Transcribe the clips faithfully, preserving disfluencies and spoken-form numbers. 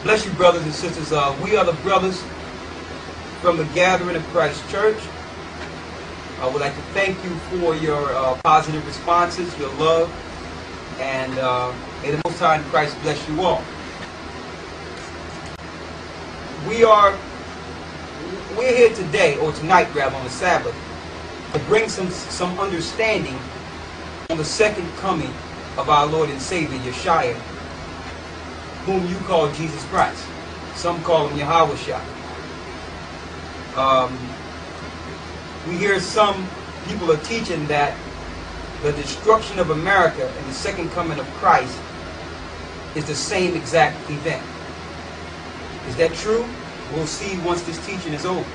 Bless you, brothers and sisters. Uh, we are the brothers from the Gathering of Christ Church. I would like to thank you for your uh, positive responses, your love, and uh, may the Most High in Christ bless you all. We are we're here today, or tonight rather, on the Sabbath, to bring some some understanding on the second coming of our Lord and Savior, Yeshua, whom you call Jesus Christ. Some call him Yahweh. Um, we hear some people are teaching that the destruction of America and the second coming of Christ is the same exact event. Is that true? We'll see once this teaching is over.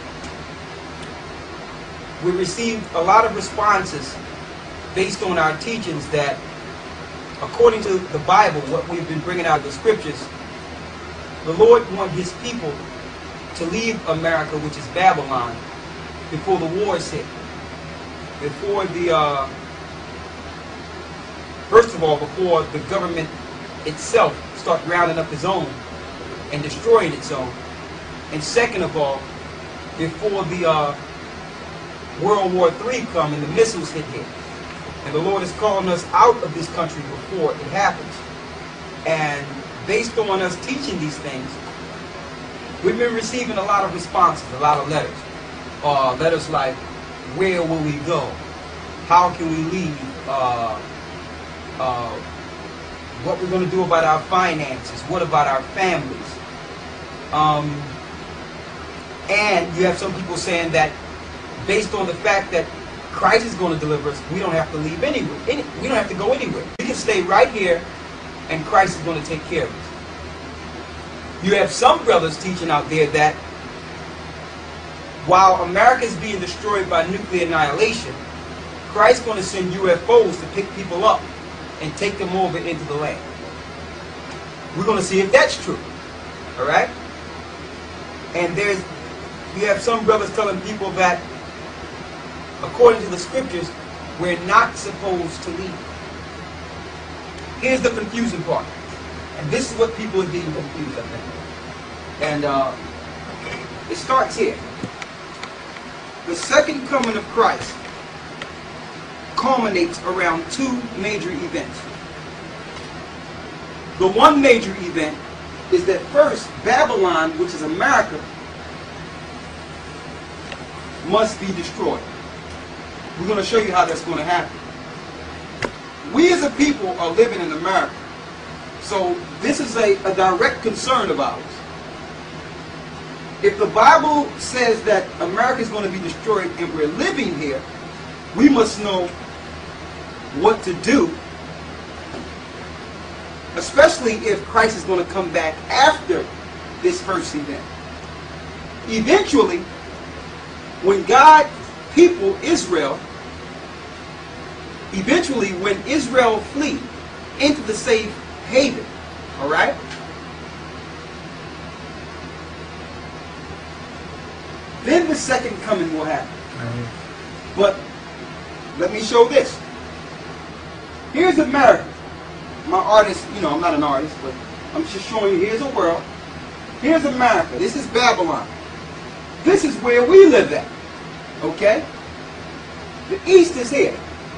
We received a lot of responses based on our teachings that, according to the Bible, what we've been bringing out of the scriptures, the Lord wants his people to leave America, which is Babylon, before the wars hit. Before the, uh, first of all, before the government itself start rounding up its own and destroying its own. And second of all, before the uh, World War Three come and the missiles hit here. And the Lord is calling us out of this country before it happens. And based on us teaching these things, we've been receiving a lot of responses, a lot of letters. Uh, letters like, where will we go? How can we leave? Uh, uh, what we're going to do about our finances? What about our families? Um, and you have some people saying that based on the fact that Christ is going to deliver us, we don't have to leave anywhere. Any, we don't have to go anywhere. We can stay right here and Christ is going to take care of us. You have some brothers teaching out there that while America is being destroyed by nuclear annihilation, Christ is going to send U F Os to pick people up and take them over into the land. We're going to see if that's true. Alright? And there's, you have some brothers telling people that according to the scriptures, we're not supposed to leave. Here's the confusing part. And this is what people are getting confused, I think. And uh, it starts here. The second coming of Christ culminates around two major events. The one major event is that first, Babylon, which is America, must be destroyed. We're going to show you how that's going to happen. We as a people are living in America. So this is a, a direct concern of ours. If the Bible says that America is going to be destroyed and we're living here, we must know what to do, especially if Christ is going to come back after this first event. Eventually, when God, people, Israel, eventually when Israel flee into the safe haven, all right? Then the second coming will happen. Mm-hmm. But let me show this. Here's America. My artist, you know, I'm not an artist, but I'm just showing you, here's a world. Here's America. This is Babylon. This is where we live at. Okay? The east is here.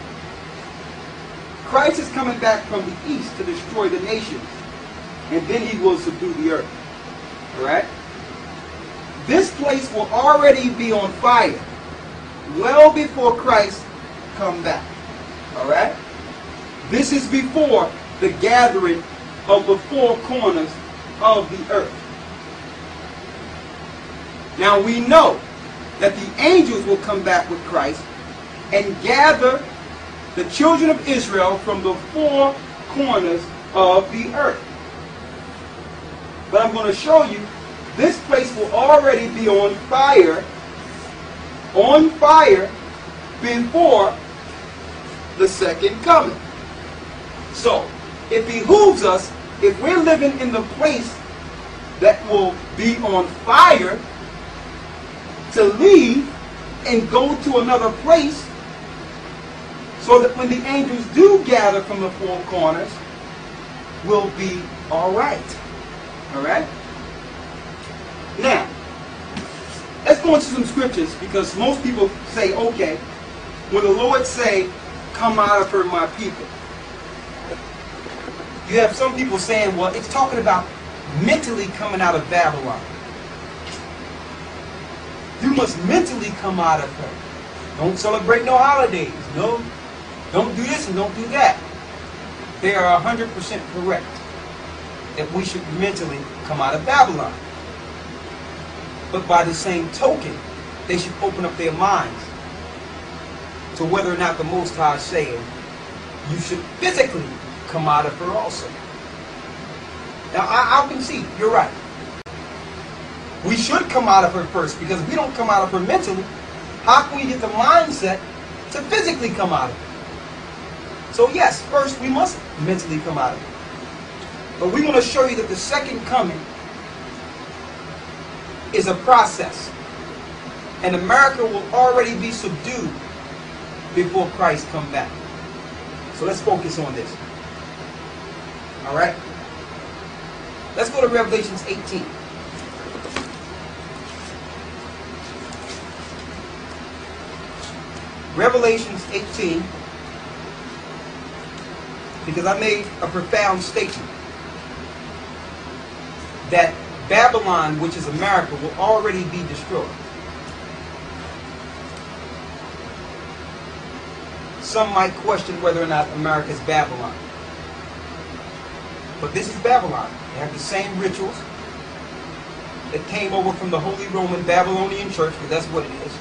Christ is coming back from the east to destroy the nations. And then he will subdue the earth. Alright? This place will already be on fire well before Christ come back. Alright? This is before the gathering of the four corners of the earth. Now we know that the angels will come back with Christ and gather the children of Israel from the four corners of the earth. But I'm going to show you, this place will already be on fire, on fire before the second coming. So, it behooves us, if we're living in the place that will be on fire, to leave and go to another place so that when the angels do gather from the four corners, we'll be all right. All right? Now, let's go into some scriptures, because most people say, okay, when the Lord say, come out of her, my people, you have some people saying, well, it's talking about mentally coming out of Babylon. You must mentally come out of her. Don't celebrate no holidays. No, don't do this and don't do that. They are one hundred percent correct that we should mentally come out of Babylon. But by the same token, they should open up their minds to whether or not the Most High is saying you should physically come out of her also. Now, I, I can see, you're right. We should come out of her first, because if we don't come out of her mentally, how can we get the mindset to physically come out of it? So yes, first we must mentally come out of it. But we want to show you that the second coming is a process. And America will already be subdued before Christ comes back. So let's focus on this. Alright? Let's go to Revelations eighteen. Revelations eighteen, because I made a profound statement that Babylon, which is America, will already be destroyed. Some might question whether or not America is Babylon. But this is Babylon. They have the same rituals that came over from the Holy Roman Babylonian Church, because that's what it is.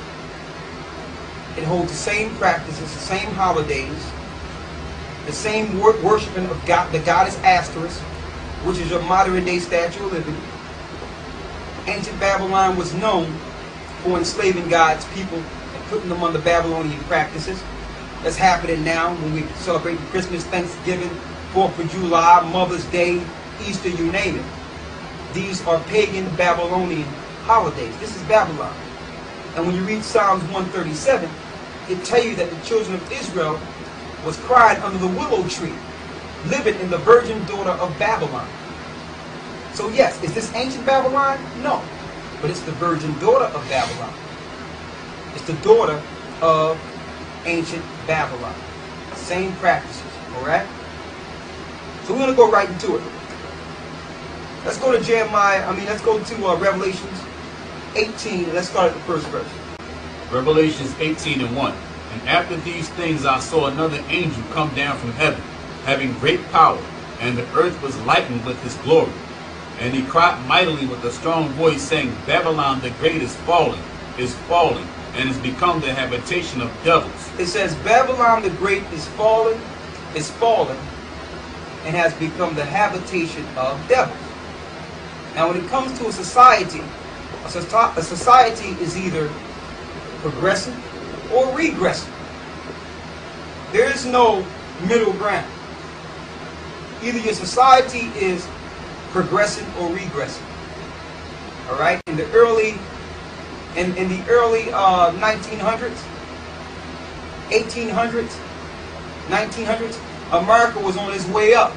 It holds the same practices, the same holidays, the same wor worshiping of God, the goddess Asterisk, which is your modern day Statue of Liberty. Ancient Babylon was known for enslaving God's people and putting them under Babylonian practices. That's happening now when we celebrate Christmas, Thanksgiving, fourth of July, Mother's Day, Easter, you name it. These are pagan Babylonian holidays. This is Babylon. And when you read Psalms one thirty-seven, it tells you that the children of Israel was crying under the willow tree, living in the virgin daughter of Babylon. So yes, is this ancient Babylon? No. But it's the virgin daughter of Babylon. It's the daughter of ancient Babylon. Same practices, alright? So we're going to go right into it. Let's go to Jeremiah, I mean, let's go to uh, Revelations eighteen, and let's start at the first verse. Revelations eighteen and one. And after these things I saw another angel come down from heaven, having great power, and the earth was lightened with his glory. And he cried mightily with a strong voice, saying, Babylon the great is fallen, is fallen, and is become the habitation of devils. It says, Babylon the great is fallen, is fallen, and has become the habitation of devils. Now when it comes to a society, a society is either progressing or regressing. There is no middle ground. Either your society is progressing or regressing. All right. In the early, in in the early uh, nineteen hundreds, eighteen hundreds, nineteen hundreds, America was on its way up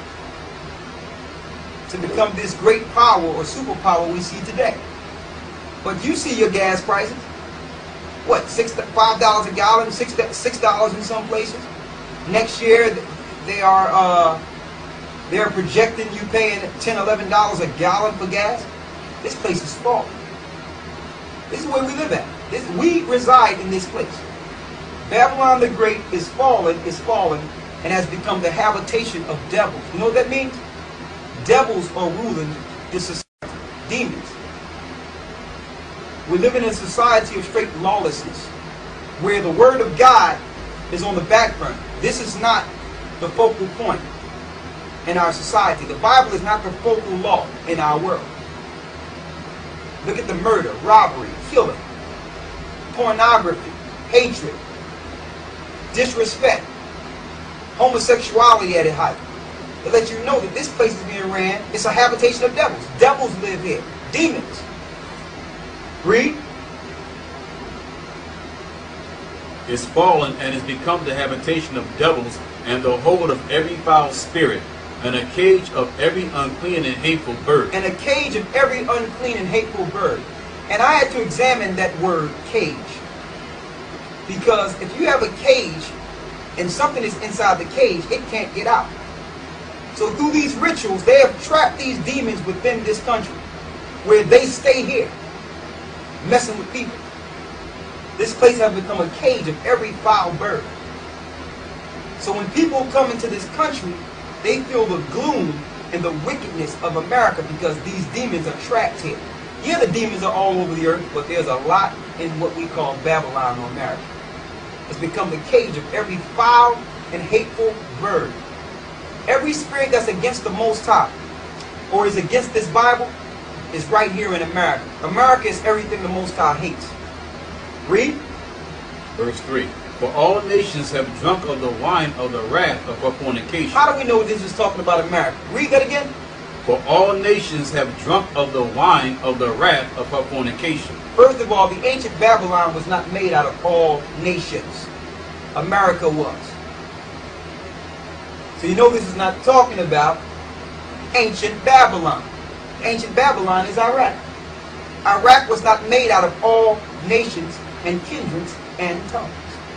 to become this great power or superpower we see today. But you see your gas prices. What, six, five dollars a gallon, six, six dollars in some places. Next year, they are uh, they are projecting you paying ten, eleven dollars a gallon for gas. This place is falling. This is where we live at. This, we reside in this place. Babylon the Great is fallen, is fallen, and has become the habitation of devils. You know what that means? Devils are ruling this society. Demons. We're living in a society of straight lawlessness, where the word of God is on the back burner. This is not the focal point in our society. The Bible is not the focal law in our world. Look at the murder, robbery, killing, pornography, hatred, disrespect, homosexuality at its height. To let you know that this place is being ran, it's a habitation of devils. Devils live here. Demons. Read. Is fallen and is become the habitation of devils, and the hold of every foul spirit, And a cage of every unclean and hateful bird. And a cage of every unclean and hateful bird. And I had to examine that word cage. Because if you have a cage and something is inside the cage, it can't get out. So through these rituals, they have trapped these demons within this country, where they stay here, messing with people. This place has become a cage of every foul bird. So when people come into this country, they feel the gloom and the wickedness of America because these demons are trapped here. Yeah, the demons are all over the earth, but there's a lot in what we call Babylon or America. It's become the cage of every foul and hateful bird. Every spirit that's against the Most High or is against this Bible is right here in America. America is everything the Most High hates. Read. Verse three. For all nations have drunk of the wine of the wrath of her fornication. How do we know this is talking about America? Read that again. For all nations have drunk of the wine of the wrath of her fornication. First of all, the ancient Babylon was not made out of all nations. America was. So you know this is not talking about ancient Babylon. Ancient Babylon is Iraq. Iraq was not made out of all nations and kindreds and tongues.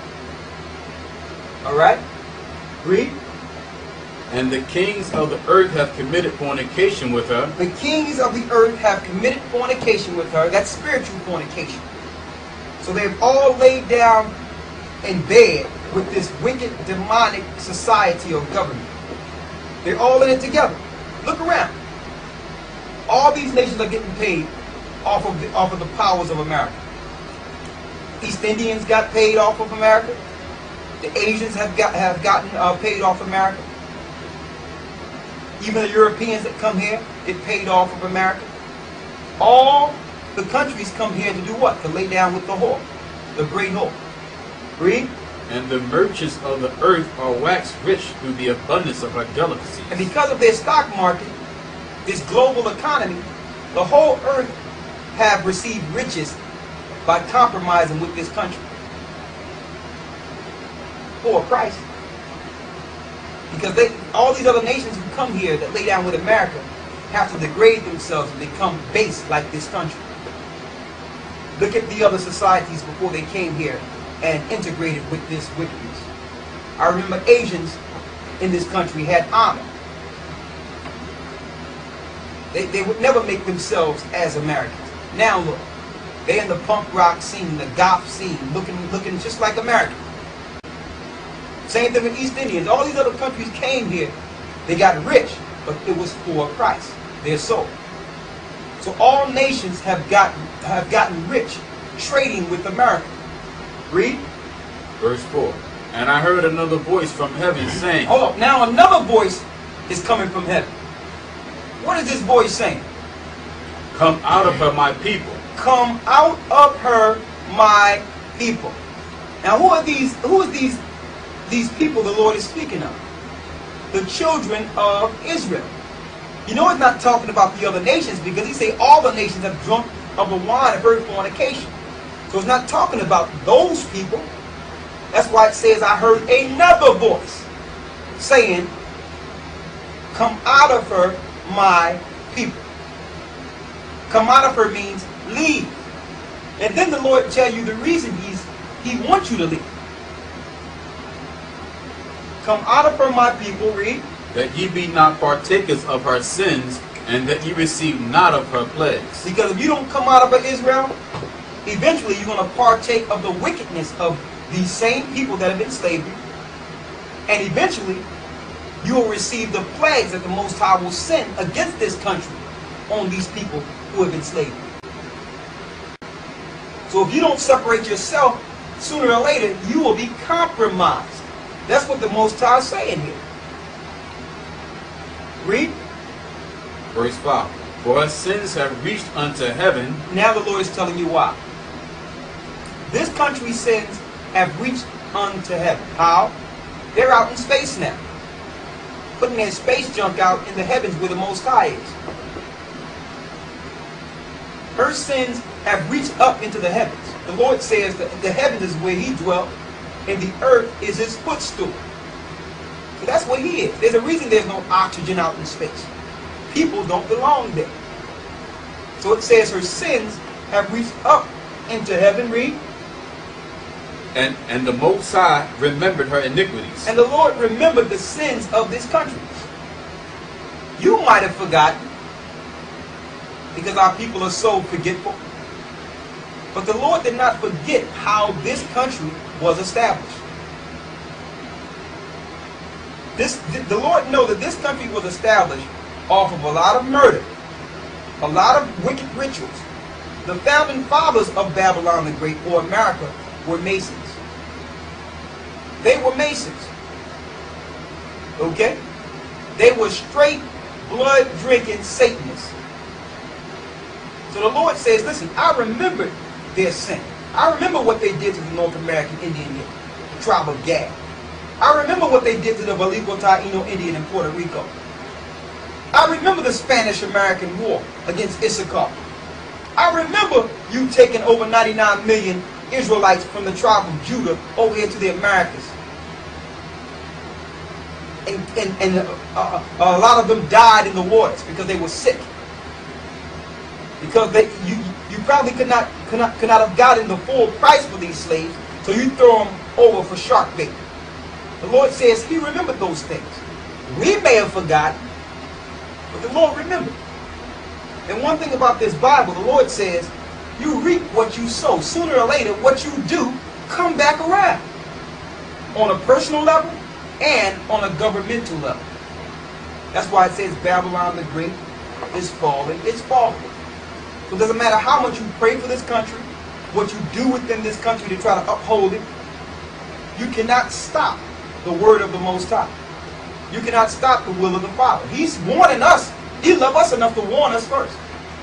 Alright? Read. And the kings of the earth have committed fornication with her. The kings of the earth have committed fornication with her. That's spiritual fornication. So they've all laid down in bed with this wicked, demonic society or government. They're all in it together. Look around. All these nations are getting paid off of the, off of the powers of America. East Indians got paid off of America. The Asians have got have gotten uh, paid off America. Even the Europeans that come here get paid off of America. All the countries come here to do what? To lay down with the whore, the great whore. Read. And the merchants of the earth are waxed rich through the abundance of her delicacies. And because of their stock market, this global economy, the whole earth have received riches by compromising with this country for a price. Because they, all these other nations who come here that lay down with America have to degrade themselves and become base like this country. Look at the other societies before they came here and integrated with this wickedness. I remember Asians in this country had honor. They, they would never make themselves as Americans. Now look, they're in the punk rock scene, the goth scene, looking, looking just like America. Same thing with East Indians. All these other countries came here. They got rich, but it was for a price. Their soul. So all nations have gotten have gotten rich trading with America. Read. Verse four. And I heard another voice from heaven saying. Hold on. Now another voice is coming from heaven. What is this voice saying? Come out of her, my people. Come out of her, my people. Now who are these? Who are these? These people the Lord is speaking of? The children of Israel. You know it's not talking about the other nations because he say all the nations have drunk of the wine of her fornication. So it's not talking about those people. That's why it says I heard another voice saying, come out of her, my people. Come out of her means leave. And then the Lord tell you the reason he's he wants you to leave. Come out of her, my people, read. That ye be not partakers of her sins, and that ye receive not of her plagues. Because if you don't come out of her, Israel, eventually you're going to partake of the wickedness of these same people that have been slavery. And eventually, you will receive the plagues that the Most High will send against this country on these people who have been slavery. So if you don't separate yourself, sooner or later, you will be compromised. That's what the Most High is saying here. Read. Verse five. For her sins have reached unto heaven. Now the Lord is telling you why. This country's sins have reached unto heaven. How? They're out in space now. Putting their space junk out in the heavens where the Most High is. Her sins have reached up into the heavens. The Lord says that the heavens is where he dwelt, and the earth is his footstool. That's what he is. There's a reason there's no oxygen out in space. People don't belong there. So it says her sins have reached up into heaven, read. And, and the Most High remembered her iniquities. And the Lord remembered the sins of this country. You might have forgotten, because our people are so forgetful. But the Lord did not forget how this country was established. This, the Lord knows that this country was established off of a lot of murder, a lot of wicked rituals. The founding fathers of Babylon the Great, or America, were Masons. They were Masons. Okay? They were straight blood-drinking Satanists. So the Lord says, listen, I remembered their sin. I remember what they did to the North American Indian, the tribe of Gad. I remember what they did to the Balico Taino Indian in Puerto Rico. I remember the Spanish-American War against Issachar. I remember you taking over ninety-nine million Israelites from the tribe of Judah over here to the Americas. And, and, and uh, a lot of them died in the waters because they were sick. Because they, you, you probably could not, could, not, could not have gotten the full price for these slaves, so you throw them over for shark bait. The Lord says he remembered those things. We may have forgotten, but the Lord remembered. And one thing about this Bible, the Lord says, you reap what you sow. Sooner or later, what you do, come back around. On a personal level and on a governmental level. That's why it says Babylon the Great is falling. It's falling. So it doesn't matter how much you pray for this country, what you do within this country to try to uphold it, you cannot stop the word of the Most High. You cannot stop the will of the Father. He's warning us. He loves us enough to warn us first.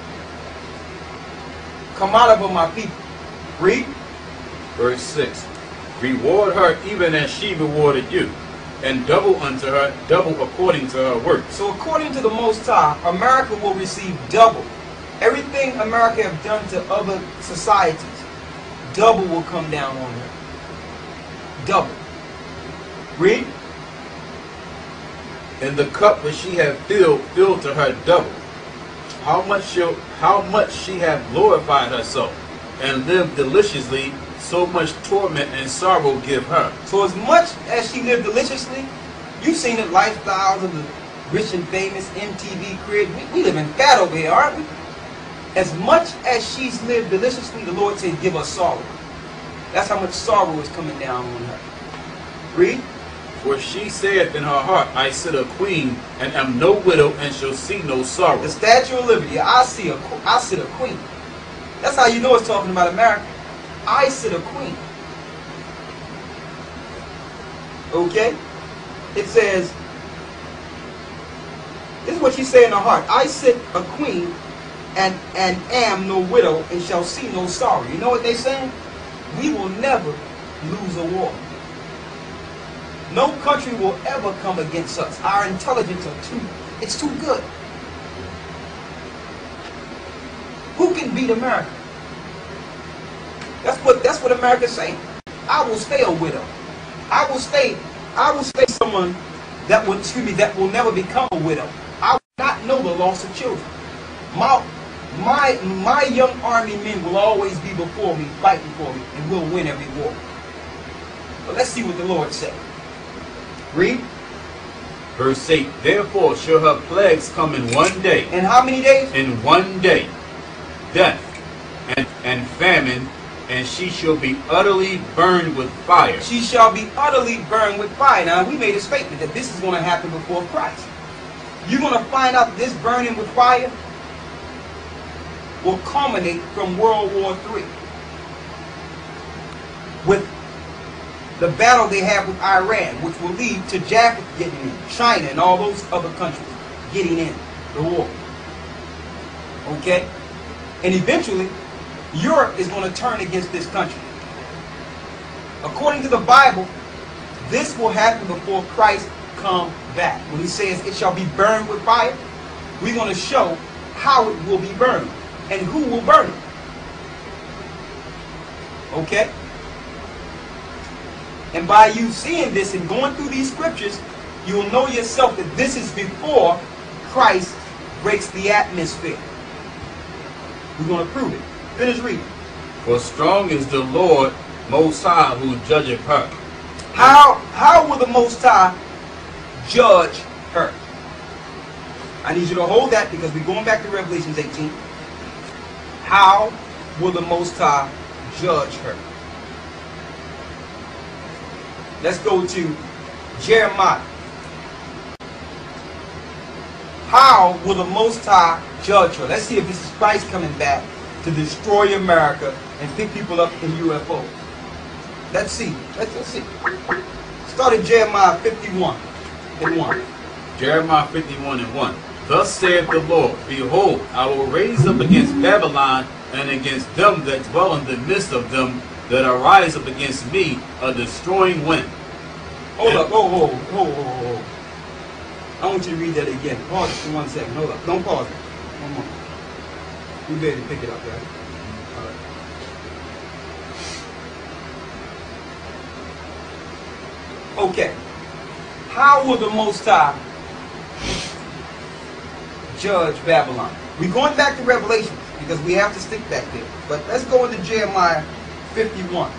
Come out of her, my people. Read. Verse six. Reward her even as she rewarded you, and double unto her, double according to her work. So according to the Most High, America will receive double. Everything America have done to other societies, double will come down on her. Double. Read. And the cup which she hath filled, filled to her double. How much shall, how much she hath glorified herself, and lived deliciously, so much torment and sorrow give her. So as much as she lived deliciously, you've seen the lifestyles of the rich and famous M T V creators. We, we live in fat over here, aren't we? As much as she's lived deliciously, the Lord said, give us sorrow. That's how much sorrow is coming down on her. Read. For she saith in her heart, I sit a queen, and am no widow, and shall see no sorrow. The Statue of Liberty, I see a, I sit a queen. That's how you know it's talking about America. I sit a queen. Okay? It says, this is what she said in her heart. I sit a queen, and, and am no widow, and shall see no sorrow. You know what they're saying? We will never lose a war. No country will ever come against us. Our intelligence are too, it's too good. Who can beat America? That's what that's what America's saying. I will stay a widow. I will stay, I will stay someone that will, excuse me, that will never become a widow. I will not know the loss of children. My my my young army men will always be before me, fighting for me, and we'll win every war. But let's see what the Lord said. Read. Verse eight. Therefore shall her plagues come in one day. In how many days? In one day. Death and, and famine, and she shall be utterly burned with fire. She shall be utterly burned with fire. Now we made a statement that this is going to happen before Christ. You're going to find out this burning with fire will culminate from World War Three. With the battle they have with Iran, which will lead to Japan getting in, China and all those other countries getting in the war. Okay? And eventually, Europe is going to turn against this country. According to the Bible, this will happen before Christ come back. When he says it shall be burned with fire, we're going to show how it will be burned and who will burn it. Okay? And by you seeing this and going through these scriptures, you will know yourself that this is before Christ breaks the atmosphere. We're going to prove it. Finish reading. For strong is the Lord Most High who judgeth her. How, how will the Most High judge her? I need you to hold that because we're going back to Revelation eighteen. How will the Most High judge her? Let's go to Jeremiah. How will the Most High judge her? Let's see if this is Christ coming back to destroy America and pick people up in U F Os. Let's see. Let's, let's see. Start at Jeremiah fifty-one and one. Jeremiah fifty-one and one. Thus saith the Lord, behold, I will raise up against Babylon and against them that dwell in the midst of them that arise up against me a destroying wind. Hold and up, hold, hold, hold, hold, hold. I want you to read that again. Pause it for one second. Hold up. Don't pause it. One more. You better pick it up, right? All right. Okay. How will the Most High judge Babylon? We're going back to Revelation because we have to stick back there. But let's go into Jeremiah fifty-one.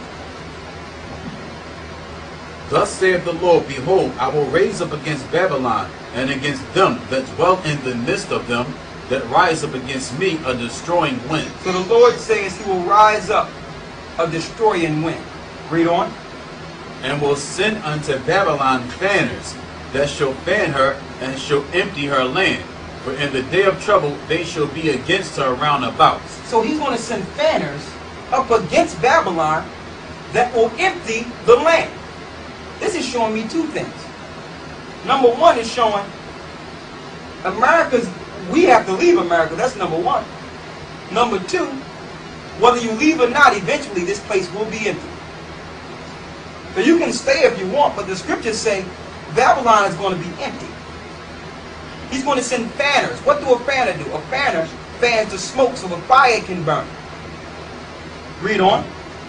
Thus saith the Lord, behold, I will raise up against Babylon and against them that dwell in the midst of them that rise up against me a destroying wind. So the Lord says he will rise up a destroying wind. Read on. And will send unto Babylon fanners that shall fan her and shall empty her land. For in the day of trouble they shall be against her round about. So he's going to send fanners up against Babylon that will empty the land. This is showing me two things. Number one is showing America's, we have to leave America. That's number one. Number two, whether you leave or not, eventually this place will be empty. So you can stay if you want, but the scriptures say Babylon is going to be empty. He's going to send fanners. What do a fanner do? A fanner fans the smoke so the fire can burn. Read on.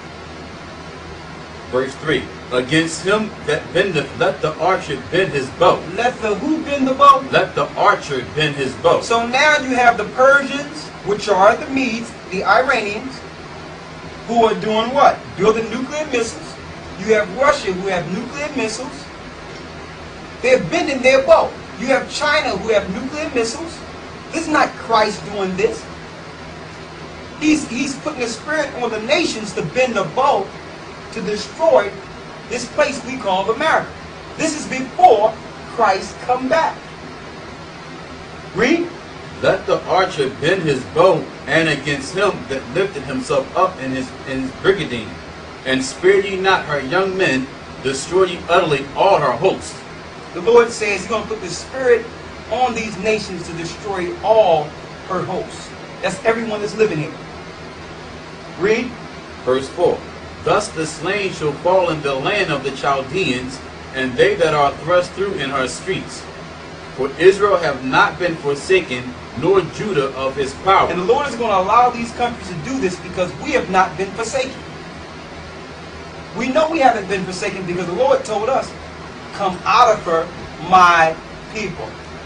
Verse three. Against him that bendeth, let the archer bend his bow. Let the who bend the bow? Let the archer bend his bow. So now you have the Persians, which are the Medes, the Iranians, who are doing what? Building nuclear missiles. You have Russia, who have nuclear missiles. They're bending their bow. You have China, who have nuclear missiles. This is not Christ doing this. He's, he's putting a spirit on the nations to bend the bow to destroy this place we call America. This is before Christ come back. Read. Let the archer bend his bow, and against him that lifted himself up in his in his brigandine, and spare ye not her young men, destroy ye utterly all her host. The Lord says he's going to put the spirit on these nations to destroy all her hosts. That's everyone that's living here. Read. Verse four. Thus the slain shall fall in the land of the Chaldeans, and they that are thrust through in her streets. For Israel have not been forsaken, nor Judah of his power. And the Lord is going to allow these countries to do this because we have not been forsaken. We know we haven't been forsaken because the Lord told us, come out of her, my people.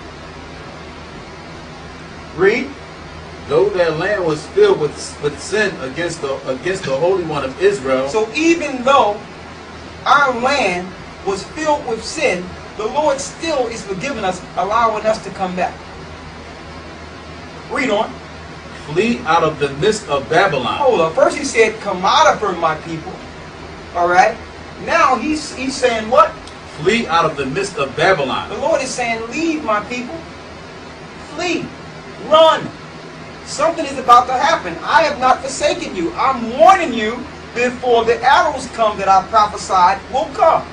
Read. Though their land was filled with, with sin against the against the Holy One of Israel. So even though our land was filled with sin, the Lord still is forgiving us, allowing us to come back. Read on. Flee out of the midst of Babylon. Hold up. First he said, come out of her, my people. All right. Now he's, he's saying what? Flee out of the midst of Babylon. The Lord is saying, leave, my people. Flee. Run. Something is about to happen. I have not forsaken you. I'm warning you before the arrows come that I prophesied will come.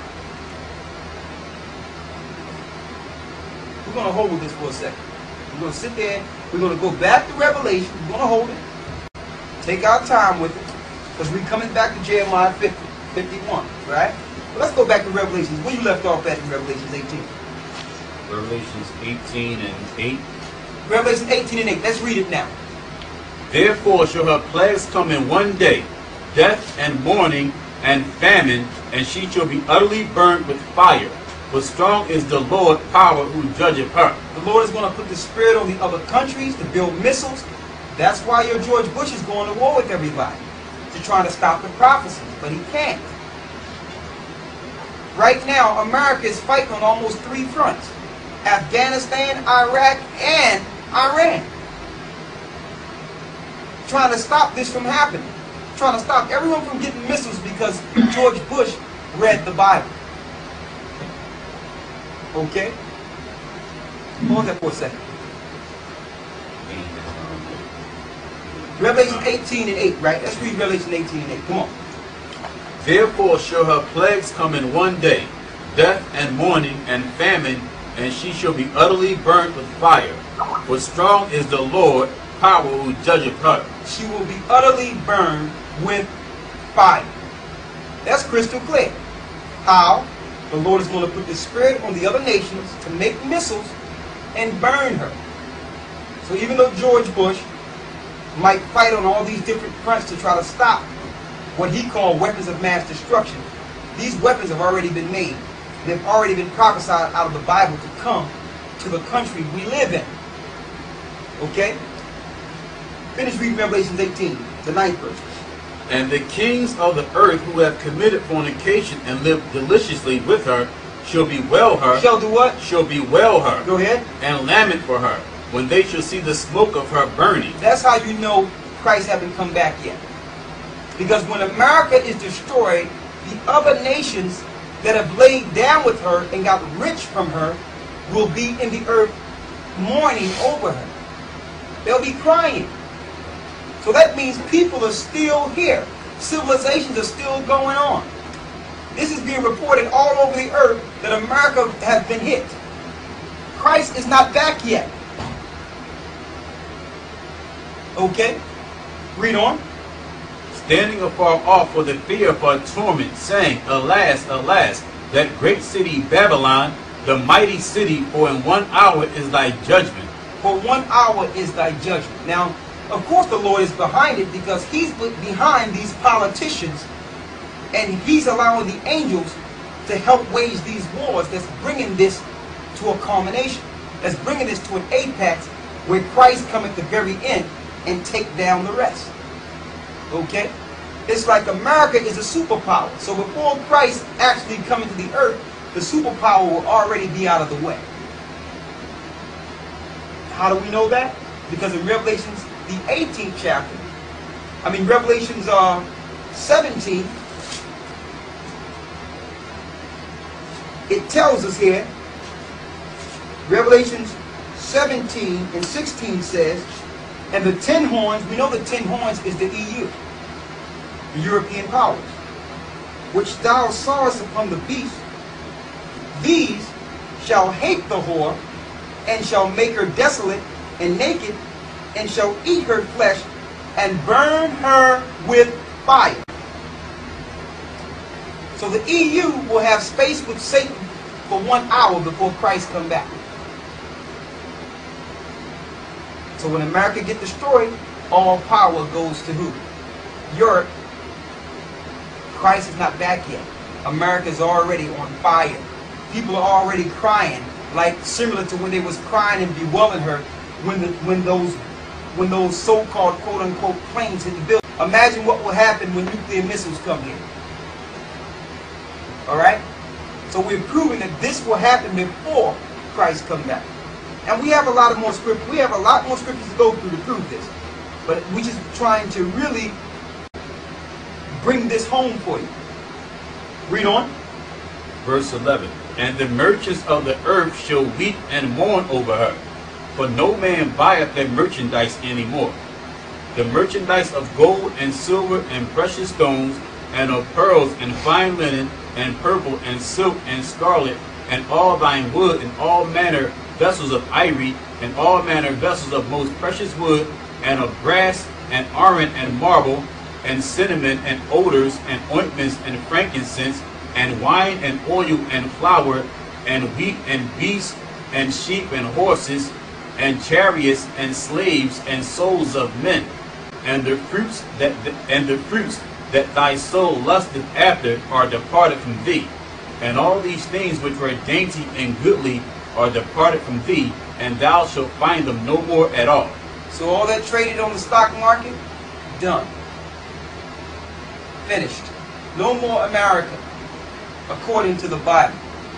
We're going to hold this for a second. We're going to sit there. We're going to go back to Revelation. We're going to hold it. Take our time with it. Because we're coming back to Jeremiah fifty, fifty-one. Right? But let's go back to Revelations. Where you left off at in Revelations eighteen? Revelations eighteen and eight. Revelation eighteen and eight. Let's read it now. Therefore shall her plagues come in one day, death and mourning and famine, and she shall be utterly burnt with fire. For strong is the Lord power who judgeth her. The Lord is going to put the spirit on the other countries to build missiles. That's why your George Bush is going to war with everybody, to try to stop the prophecies, but he can't. Right now, America is fighting on almost three fronts: Afghanistan, Iraq, and Iran. Trying to stop this from happening. Trying to stop everyone from getting missiles because George Bush read the Bible. Okay? Hold on that for a second. Revelation eighteen and eight, right? Let's read Revelation eighteen and eight. Come on. Therefore shall her plagues come in one day, death and mourning and famine, and she shall be utterly burnt with fire. For strong is the Lord, power who judgeth her. She will be utterly burned with fire. That's crystal clear. How? The Lord is going to put the spirit on the other nations to make missiles and burn her. So even though George Bush might fight on all these different fronts to try to stop what he called weapons of mass destruction, these weapons have already been made. They've already been prophesied out of the Bible to come to the country we live in. Okay? Finish reading Revelation eighteen, the ninth verse. And the kings of the earth who have committed fornication and lived deliciously with her shall bewail her. Shall do what? Shall bewail her. Go ahead. And lament for her, when they shall see the smoke of her burning. That's how you know Christ hasn't come back yet. Because when America is destroyed, the other nations that have laid down with her and got rich from her will be in the earth mourning over her. They'll be crying. So that means people are still here. Civilizations are still going on. This is being reported all over the earth that America has been hit. Christ is not back yet. Okay? Read on. Standing afar off for the fear of her torment, saying, Alas, alas, that great city Babylon, the mighty city, for in one hour is thy judgment. For one hour is thy judgment. Now, of course the Lord is behind it because he's behind these politicians and he's allowing the angels to help wage these wars that's bringing this to a culmination. That's bringing this to an apex where Christ come at the very end and take down the rest. Okay? It's like America is a superpower. So before Christ actually come into the earth, the superpower will already be out of the way. How do we know that? Because in Revelations, the eighteenth chapter, I mean Revelations uh, seventeen, it tells us here, Revelations seventeen and sixteen says, and the ten horns, we know the ten horns is the E U, the European powers, which thou sawest upon the beast, these shall hate the whore, and shall make her desolate and naked, and shall eat her flesh, and burn her with fire. So the E U will have space with Satan for one hour before Christ come back. So when America get destroyed, all power goes to who? Europe. Christ is not back yet. America is already on fire. People are already crying, like similar to when they was crying and bewailing her when the when those when those so-called quote-unquote planes hit the building. Imagine what will happen when nuclear missiles come here. Alright? So we're proving that this will happen before Christ comes back. And we have a lot of more scriptures. We have a lot more scriptures to go through to prove this. But we're just trying to really bring this home for you. Read on. Verse eleven. And the merchants of the earth shall weep and mourn over her, for no man buyeth their merchandise any more. The merchandise of gold and silver and precious stones, and of pearls and fine linen, and purple and silk and scarlet, and all thine wood, and all manner vessels of ivory, and all manner vessels of most precious wood, and of brass, and iron, and marble, and cinnamon, and odors, and ointments, and frankincense, and wine, and oil, and flour, and wheat, and beasts, and sheep, and horses, and chariots, and slaves, and souls of men, and the fruits that and the fruits that thy soul lusteth after are departed from thee, And all these things which were dainty and goodly are departed from thee, and thou shalt find them no more at all. So all that traded on the stock market, done. Finished. No more America, according to the Bible.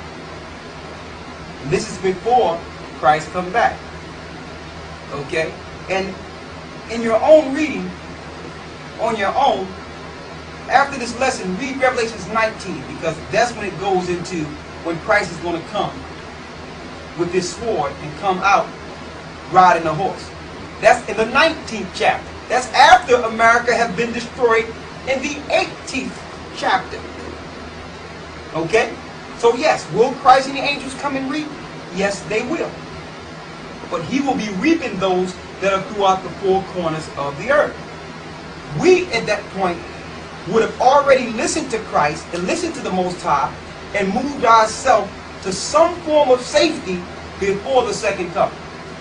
And this is before Christ come back. Okay? And in your own reading, on your own, after this lesson, read Revelation nineteen, because that's when it goes into when Christ is going to come with this sword and come out riding a horse. That's in the nineteenth chapter. That's after America has been destroyed in the eighteenth chapter. Okay? So yes, will Christ and the angels come and reap? Yes, they will. But he will be reaping those that are throughout the four corners of the earth. We, at that point, would have already listened to Christ and listened to the Most High and moved ourselves to some form of safety before the second coming.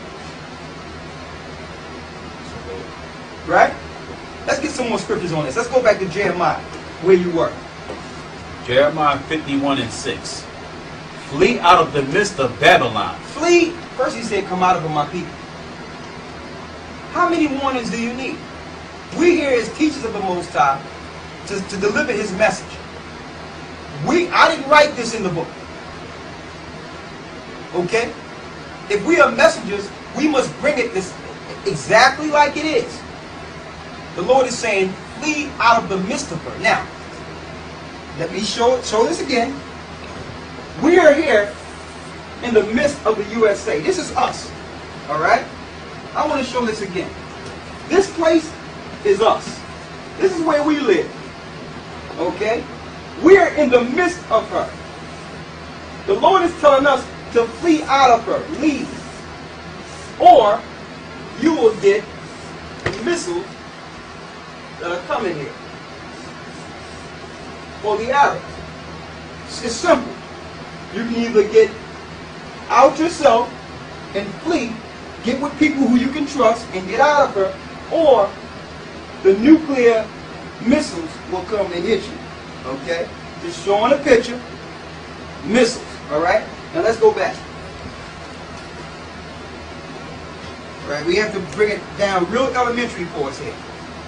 Right? Let's get some more scriptures on this. Let's go back to Jeremiah, where you were. Jeremiah fifty-one and six. Flee out of the midst of Babylon. Flee. First he said, come out of it, my people. How many warnings do you need? We here as teachers of the Most High to, to deliver his message. We, I didn't write this in the book. Okay? If we are messengers, we must bring it this exactly like it is. The Lord is saying, flee out of the midst of her. Now, let me show show this again. We are here in the midst of the U S A. This is us. Alright? I want to show this again. This place is us. This is where we live. Okay? We are in the midst of her. The Lord is telling us to flee out of her. Leave. Or you will get missiles that are coming here. For the Arabs. It's simple. You can either get out yourself and flee, get with people who you can trust and get out of her, or the nuclear missiles will come and hit you. Okay? Just showing a picture. Missiles. Alright? Now let's go back. Alright, we have to bring it down real elementary for us here.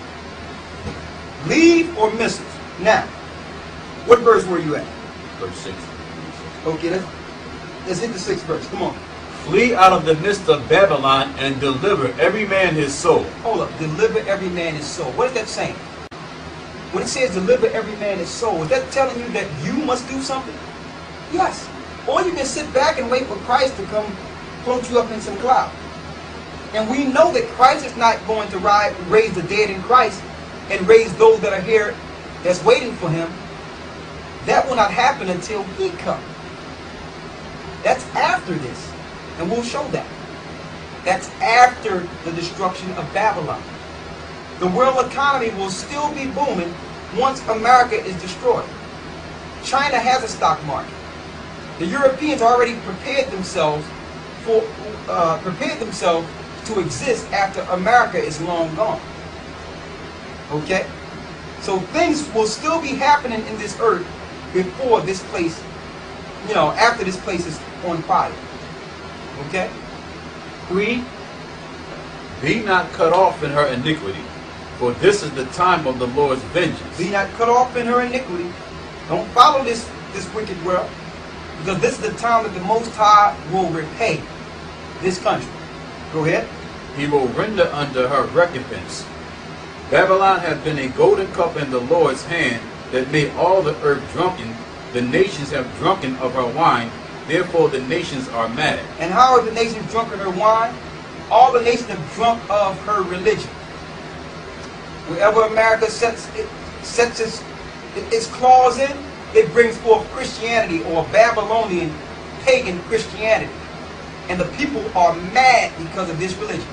Leave or missiles. Now, what verse were you at? Verse six. Okay, let's, let's hit the sixth verse. Come on. Flee out of the midst of Babylon and deliver every man his soul. Hold up. Deliver every man his soul. What is that saying? When it says deliver every man his soul, is that telling you that you must do something? Yes. Or you can sit back and wait for Christ to come float you up in some cloud. And we know that Christ is not going to rise, raise the dead in Christ and raise those that are here that's waiting for him. That will not happen until he comes. That's after this. And we'll show that. That's after the destruction of Babylon. The world economy will still be booming once America is destroyed. China has a stock market. The Europeans already prepared themselves for uh, prepared themselves to exist after America is long gone. Okay? So things will still be happening in this earth before this place, you know, after this place is on fire. Okay? Read. Be not cut off in her iniquity, for this is the time of the Lord's vengeance. Be not cut off in her iniquity. Don't follow this, this wicked world, because this is the time that the Most High will repay this country. Go ahead. He will render unto her recompense. Babylon hath been a golden cup in the Lord's hand, that made all the earth drunken. The nations have drunken of her wine, therefore the nations are mad. And how are the nations drunk of her wine? All the nations have drunk of her religion. Wherever America sets, it, sets its, its claws in, it brings forth Christianity, or Babylonian pagan Christianity. And the people are mad because of this religion.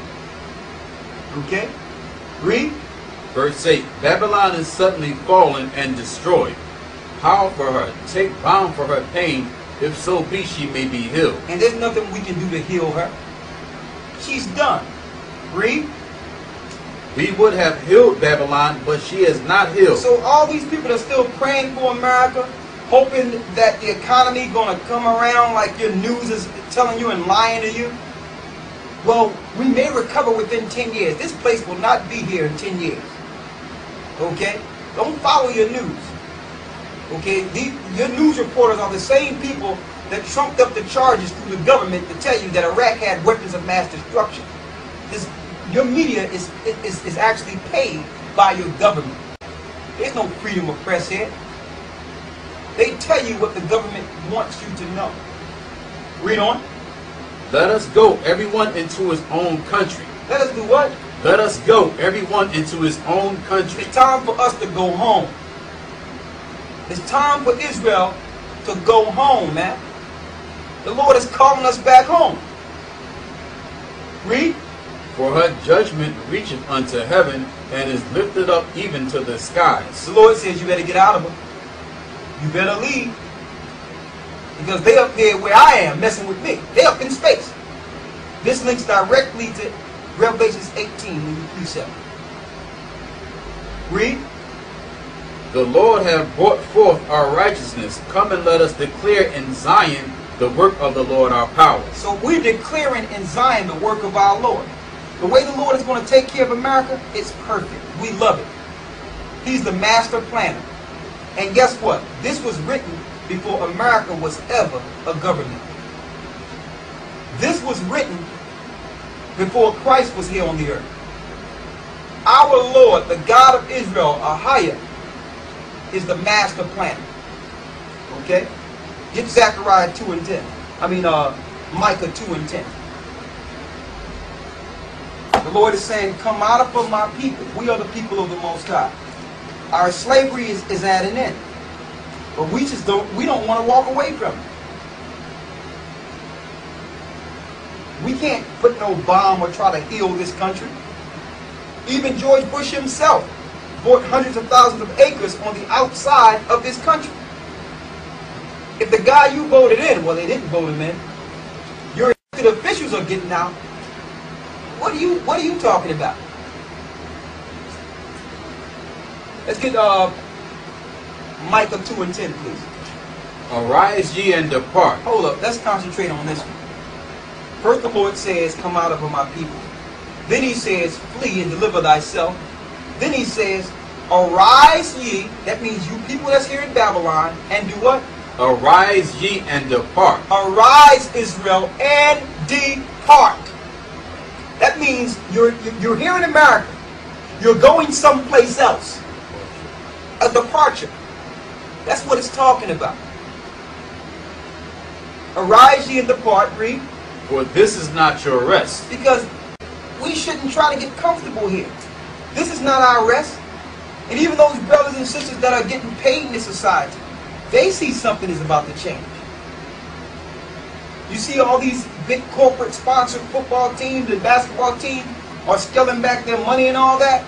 Okay? Read. Verse eight. Babylon is suddenly fallen and destroyed. Howl for her, take balm for her pain, if so be she may be healed. And there's nothing we can do to heal her. She's done. Read. We would have healed Babylon, but she is not healed. So all these people that are still praying for America, hoping that the economy gonna come around like your news is telling you and lying to you. Well, we may recover within ten years. This place will not be here in ten years. Okay? Don't follow your news. Okay? These, your news reporters are the same people that trumped up the charges through the government to tell you that Iraq had weapons of mass destruction. This, your media is, is, is actually paid by your government. There's no freedom of press here. They tell you what the government wants you to know. Read on. Let us go, everyone into his own country. Let us do what? Let us go, everyone into his own country. It's time for us to go home. It's time for Israel to go home, man. The Lord is calling us back home. Read. For her judgment reacheth unto heaven, and is lifted up even to the skies. The Lord says you better get out of them. You better leave. Because they up there where I am messing with me. They up in space. This links directly to Revelation eighteen in the precept. Read. The Lord hath brought forth our righteousness. Come and let us declare in Zion the work of the Lord our power. So we're declaring in Zion the work of our Lord. The way the Lord is going to take care of America, it's perfect. We love it. He's the master planner. And guess what? This was written before America was ever a government. This was written before Christ was here on the earth. Our Lord, the God of Israel, Ahia, is the master planner. Okay? Get Zechariah two and ten. I mean, uh, Micah two and ten. The Lord is saying, come out of my people. We are the people of the Most High. Our slavery is, is at an end. But we just don't, we don't want to walk away from it. We can't put no bomb or try to heal this country. Even George Bush himself bought hundreds of thousands of acres on the outside of this country. If the guy you voted in, well, they didn't vote him in, your elected officials are getting out. What are you, what are you talking about? Let's get uh, Micah two and ten, please. Arise ye and depart. Hold up, let's concentrate on this one. First the Lord says, come out of my people. Then he says, flee and deliver thyself. Then he says, arise ye, that means you people that's here in Babylon, and do what? Arise ye and depart. Arise, Israel, and depart. That means you're, you're here in America. You're going someplace else. A departure. That's what it's talking about. Arise ye and depart, read. For this is not your rest. Because we shouldn't try to get comfortable here. This is not our rest. And even those brothers and sisters that are getting paid in this society, they see something is about to change. You see all these big corporate sponsored football teams and basketball teams are scaling back their money and all that.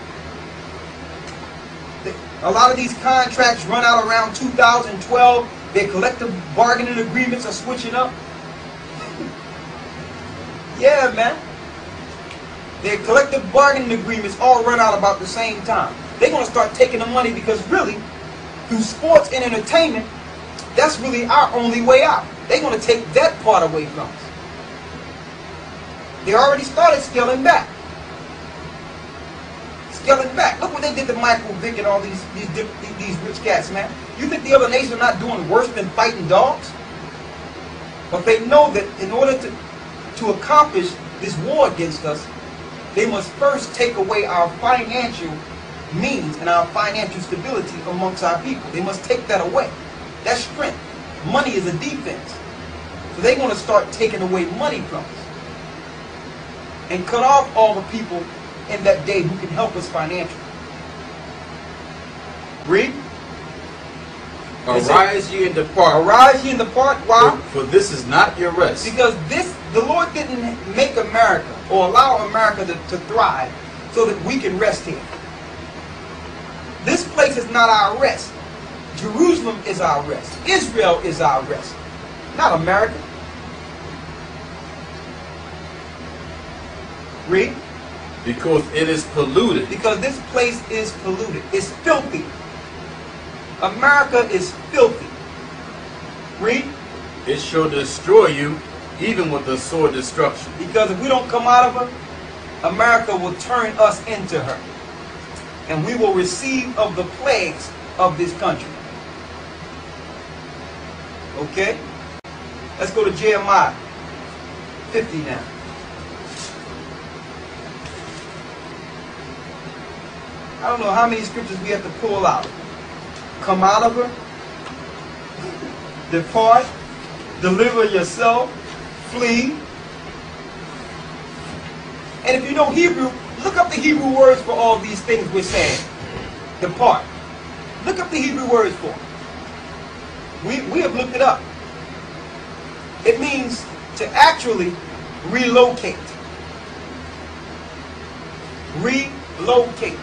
A lot of these contracts run out around two thousand twelve. Their collective bargaining agreements are switching up. Yeah, man. Their collective bargaining agreements all run out about the same time. They're going to start taking the money because really, through sports and entertainment, that's really our only way out. They're going to take that part away from us. They already started scaling back. Scaling back. Look what they did to Michael Vick and all these, these, these rich cats, man. You think the other nations are not doing worse than fighting dogs? But they know that in order to, to accomplish this war against us, they must first take away our financial means and our financial stability amongst our people. They must take that away. That's strength. Money is a defense. So they're going to start taking away money from us and cut off all the people in that day who can help us financially. Read. Arise ye and depart. Arise ye and depart. Why? For, for this is not your rest. Because this, the Lord didn't make America or allow America to, to thrive so that we can rest here. This place is not our rest. Jerusalem is our rest. Israel is our rest. Not America. Read. Because it is polluted. Because this place is polluted. It's filthy. America is filthy. It shall destroy you, even with the sword destruction. Because if we don't come out of her, America will turn us into her. And we will receive of the plagues of this country. Okay? Let's go to Jeremiah fifty now. I don't know how many scriptures we have to pull out. Come out of her. Depart. Deliver yourself. Flee. And if you know Hebrew, look up the Hebrew words for all these things we're saying. Depart. Look up the Hebrew words for it. We, we have looked it up. It means to actually relocate. Relocate.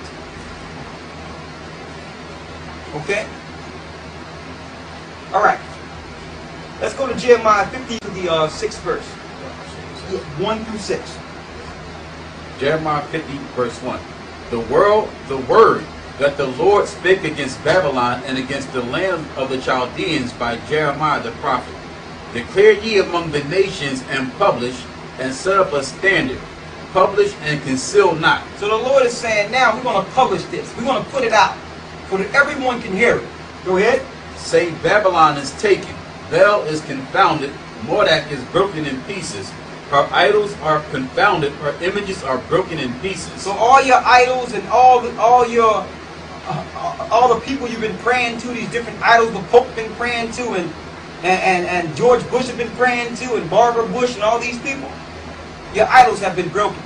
Okay? Alright. Let's go to Jeremiah fifty to the uh, sixth verse. one through six. Jeremiah fifty, verse one. The world, the word that the Lord spake against Babylon and against the land of the Chaldeans by Jeremiah the prophet. Declare ye among the nations and publish, and set up a standard. Publish and conceal not. So the Lord is saying now we're going to publish this. We're going to put it out so that everyone can hear it. Go ahead. Say Babylon is taken. Bel is confounded. Mordek is broken in pieces. Her idols are confounded. Her images are broken in pieces. So all your idols and all the, all your uh, all the people you've been praying to, these different idols the Pope been praying to, and and, and and George Bush has been praying to, and Barbara Bush and all these people, your idols have been broken.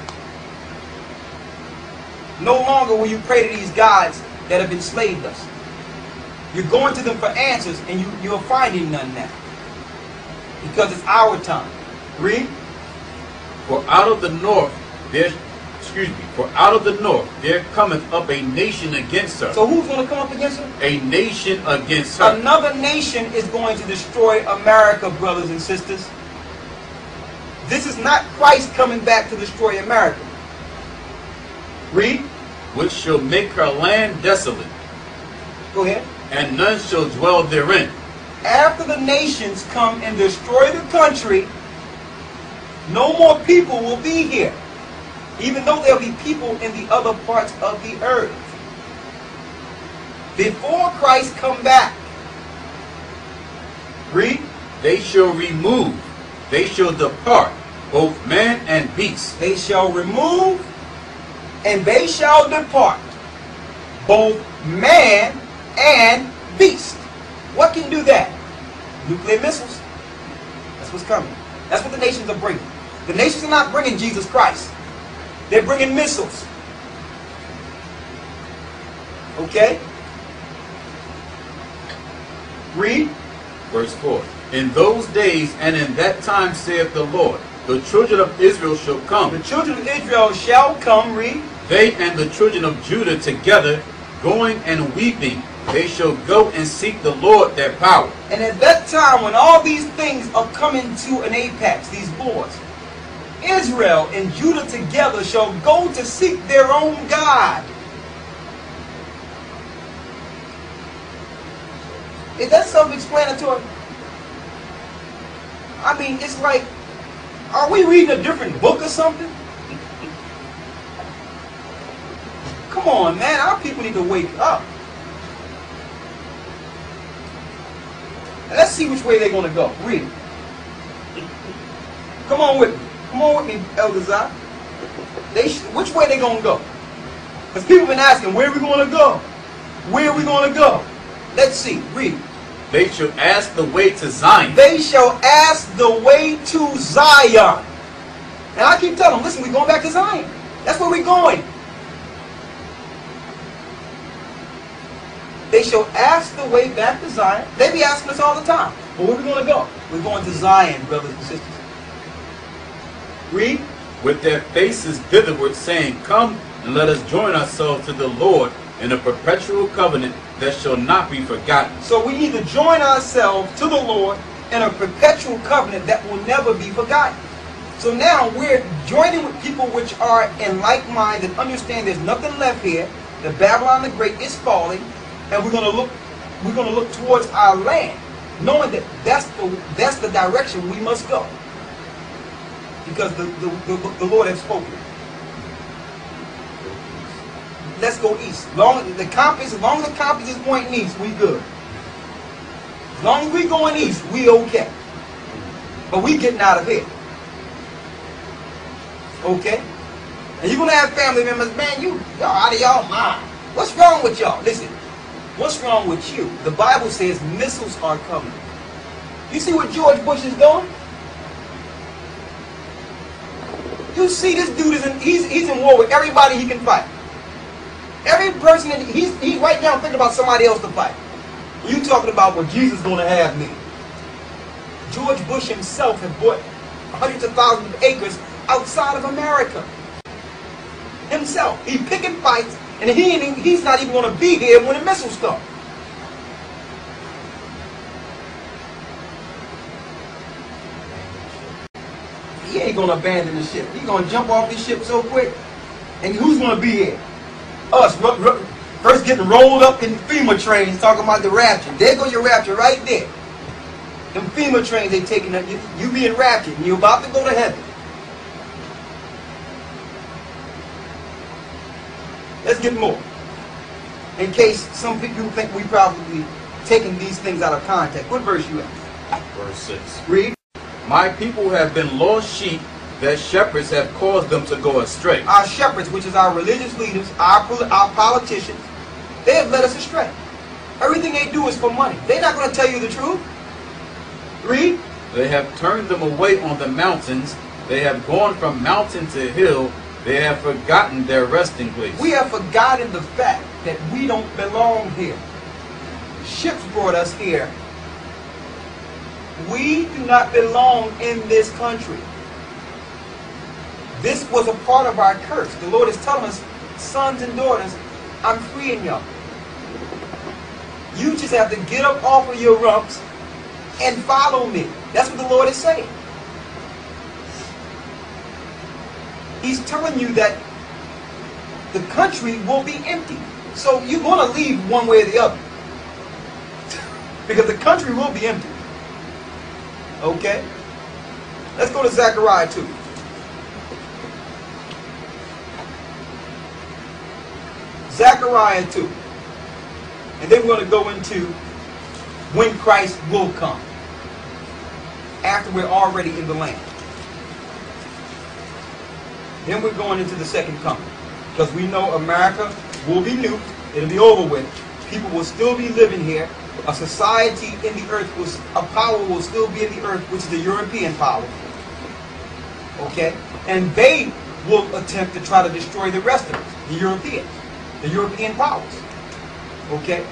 No longer will you pray to these gods that have enslaved us. You're going to them for answers, and you, you're finding none now. Because it's our time. Read. For out of the north there, excuse me, for out of the north there cometh up a nation against her. So who's going to come up against her? A nation against her. Another nation is going to destroy America, brothers and sisters. This is not Christ coming back to destroy America. Read. Which shall make her land desolate. Go ahead. And none shall dwell therein. After the nations come and destroy the country, no more people will be here. Even though there'll be people in the other parts of the earth. Before Christ come back. Read. They shall remove. They shall depart. Both man and beast. They shall remove and they shall depart. Both man and beast. What can do that? Nuclear missiles. That's what's coming. That's what the nations are bringing. The nations are not bringing Jesus Christ. They're bringing missiles. Okay? Read. Verse four. In those days and in that time, saith the Lord, the children of Israel shall come. The children of Israel shall come. Read. They and the children of Judah together, going and weeping. They shall go and seek the Lord their power. And at that time, when all these things are coming to an apex, these wars, Israel and Judah together shall go to seek their own God. Is that self-explanatory? I mean, it's like, are we reading a different book or something? Come on, man. Our people need to wake up. Let's see which way they're going to go. Read. Come on with me. Come on with me, Elder Zah. They which way they going to go? Because people have been asking, where are we going to go? Where are we going to go? Let's see. Read. They shall ask the way to Zion. They shall ask the way to Zion. And I keep telling them, listen, we're going back to Zion. That's where we're going. They shall ask the way back to Zion. They be asking us all the time. But where are we going to go? We're going to Zion, brothers and sisters. Read. With their faces thitherward, saying, Come and let us join ourselves to the Lord in a perpetual covenant that shall not be forgotten. So we need to join ourselves to the Lord in a perpetual covenant that will never be forgotten. So now we're joining with people which are in like mind and understand there's nothing left here. The Babylon the Great is falling. And we're going to look we're going to look towards our land. knowing that that's the that's the direction we must go, because the the, the, the Lord has spoken. Let's go east. Long the compass, as long as the compass is pointing east, we good. As long as we going east, we okay. But we getting out of here. Okay? And you're gonna have family members, man, you y'all out of y'all mind. What's wrong with y'all? Listen, what's wrong with you? The Bible says missiles are coming. You see what George Bush is doing? You see this dude is in he's he's in war with everybody he can fight. Every person that he's he's right now thinking about somebody else to fight. You talking about what Jesus is gonna have me. George Bush himself had bought hundreds of thousands of acres outside of America. Himself. He picking fights, and he ain't, he's not even gonna be here when the missiles come. He ain't gonna abandon the ship. He's gonna jump off this ship so quick. And who's gonna be here? Us, first getting rolled up in FEMA trains talking about the rapture. There goes your rapture right there. Them FEMA trains they taking up, you, you being raptured and you're about to go to heaven. Let's get more. In case some people think we probably taking these things out of context. What verse you at? Verse six. Read. My people have been lost sheep, that shepherds have caused them to go astray. Our shepherds, which is our religious leaders, our, our politicians, they have led us astray. Everything they do is for money. They're not going to tell you the truth. Read. They have turned them away on the mountains. They have gone from mountain to hill. They have forgotten their resting place. We have forgotten the fact that we don't belong here. Ships brought us here. We do not belong in this country. This was a part of our curse. The Lord is telling us, sons and daughters, I'm freeing y'all. You just have to get up off of your rumps and follow me. That's what the Lord is saying. He's telling you that the country will be empty. So you're going to leave one way or the other. Because the country will be empty. Okay? Let's go to Zechariah two. Zechariah two. And then we're going to go into when Christ will come. After we're already in the land. Then we're going into the second coming. Because we know America will be nuked. It'll be over with. People will still be living here. A society in the earth, will, a power will still be in the earth, which is the European power. Okay? And they will attempt to try to destroy the rest of us, the Europeans. The European powers. Okay?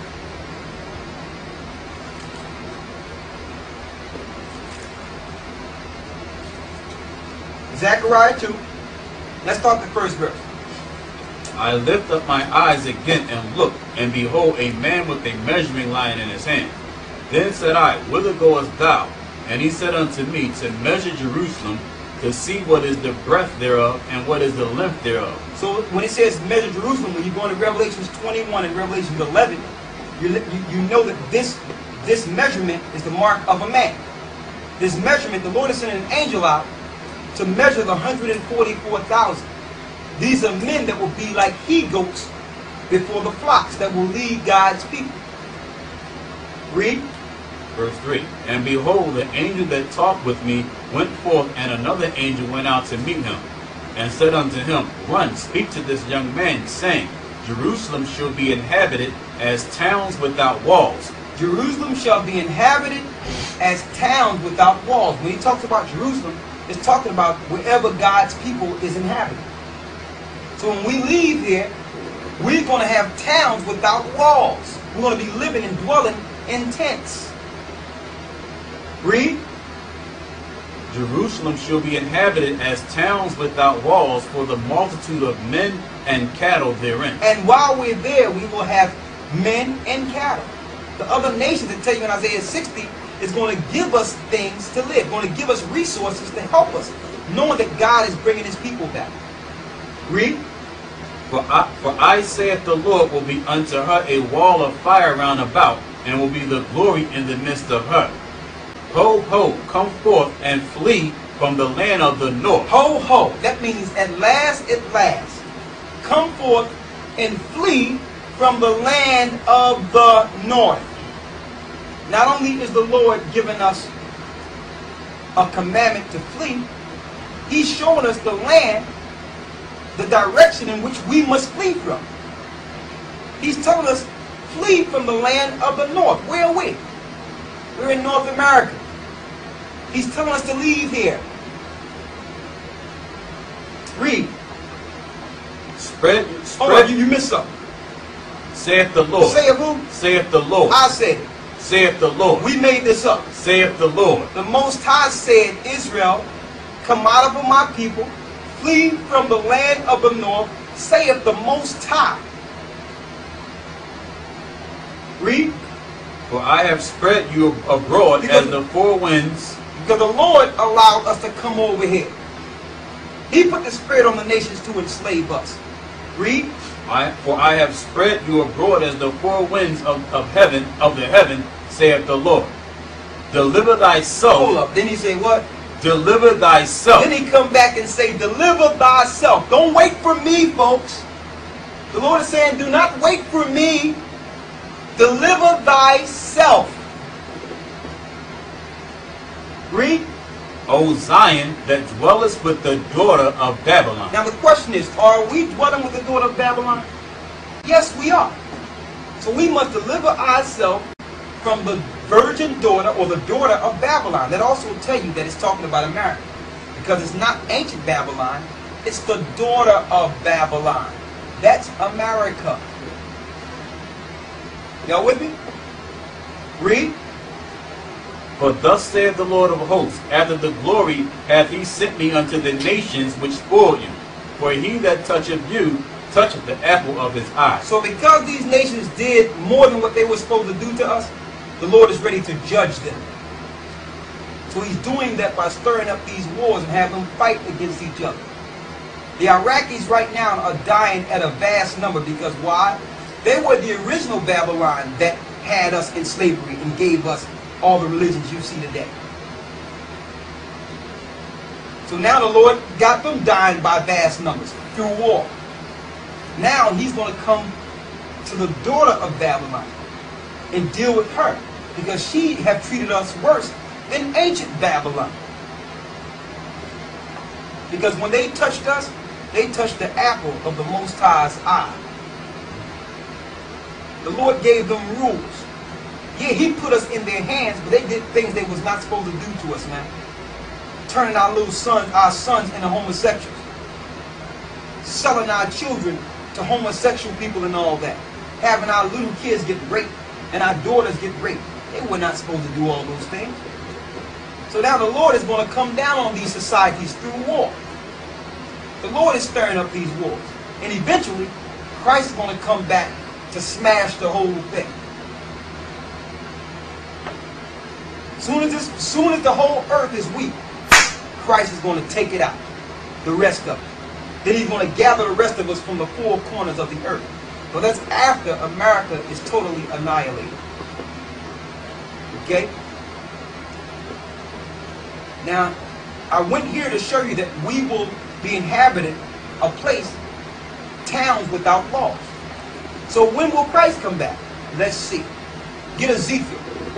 Zechariah two. Let's start the first verse. I lift up my eyes again and look, and behold, a man with a measuring line in his hand. Then said I, Whither goest thou? And he said unto me, To measure Jerusalem, to see what is the breadth thereof, and what is the length thereof. So when it says measure Jerusalem, when you go into Revelations twenty-one and Revelations eleven, you, you, you know that this, this measurement is the mark of a man. This measurement, the Lord is sending an angel out to measure the one hundred forty-four thousand. These are men that will be like he-goats before the flocks that will lead God's people. Read. Verse three. And behold, the angel that talked with me went forth, and another angel went out to meet him, and said unto him, Run, speak to this young man, saying, Jerusalem shall be inhabited as towns without walls. Jerusalem shall be inhabited as towns without walls. When he talks about Jerusalem, it's talking about wherever God's people is inhabited. So when we leave here, we're going to have towns without walls. We're going to be living and dwelling in tents. Read. Jerusalem shall be inhabited as towns without walls, for the multitude of men and cattle therein. And while we're there, we will have men and cattle. The other nations that tell you in Isaiah sixty is going to give us things to live, going to give us resources to help us, knowing that God is bringing his people back. Read. For I, for I saith the Lord will be unto her a wall of fire round about, and will be the glory in the midst of her. Ho, ho, come forth and flee from the land of the north. Ho, ho. That means at last, at last. Come forth and flee from the land of the north. Not only is the Lord giving us a commandment to flee, He's showing us the land, the direction in which we must flee from. He's telling us, flee from the land of the north. Where are we? We're in North America. He's telling us to leave here. Read. Spread, Hold on, spread, you, you missed something. saith the Lord. Say it who? Saith the Lord. I said it. Saith the Lord. We made this up. Saith the Lord. The Most High said, Israel, come out of my people, flee from the land of the north, saith the Most High. Read. For I have spread you abroad Because- as the four winds. Because the Lord allowed us to come over here. He put the spirit on the nations to enslave us. Read. I, for I have spread you abroad as the four winds of, of heaven, of the heaven, saith the Lord. Deliver thyself. Hold up. Then he say what? Deliver thyself. Then he come back and say, deliver thyself. Don't wait for me, folks. The Lord is saying, do not wait for me. Deliver thyself. Read. O Zion, that dwellest with the daughter of Babylon. Now the question is, are we dwelling with the daughter of Babylon? Yes, we are. So we must deliver ourselves from the virgin daughter or the daughter of Babylon. That also will tell you that it's talking about America. Because it's not ancient Babylon, it's the daughter of Babylon. That's America. Y'all with me? Read. For thus saith the Lord of hosts, after the glory hath he sent me unto the nations which spoil you. For he that toucheth you, toucheth the apple of his eye. So because these nations did more than what they were supposed to do to us, the Lord is ready to judge them. So he's doing that by stirring up these wars and having them fight against each other. The Iraqis right now are dying at a vast number because why? They were the original Babylon that had us in slavery and gave us all the religions you see today. So now the Lord got them dying by vast numbers through war. Now he's going to come to the daughter of Babylon and deal with her because she have treated us worse than ancient Babylon. Because when they touched us, they touched the apple of the Most High's eye. The Lord gave them rules. Yeah, he put us in their hands, but they did things they was not supposed to do to us, man. Turning our little sons, our sons into homosexuals. Selling our children to homosexual people and all that. Having our little kids get raped and our daughters get raped. They were not supposed to do all those things. So now the Lord is going to come down on these societies through war. The Lord is stirring up these wars. And eventually, Christ is going to come back to smash the whole thing. Soon as, this, soon as the whole earth is weak, Christ is going to take it out. The rest of it. Then he's going to gather the rest of us from the four corners of the earth. But that's after America is totally annihilated. Okay? Now, I went here to show you that we will be inhabiting a place, towns without laws. So when will Christ come back? Let's see. Get Ezekiel,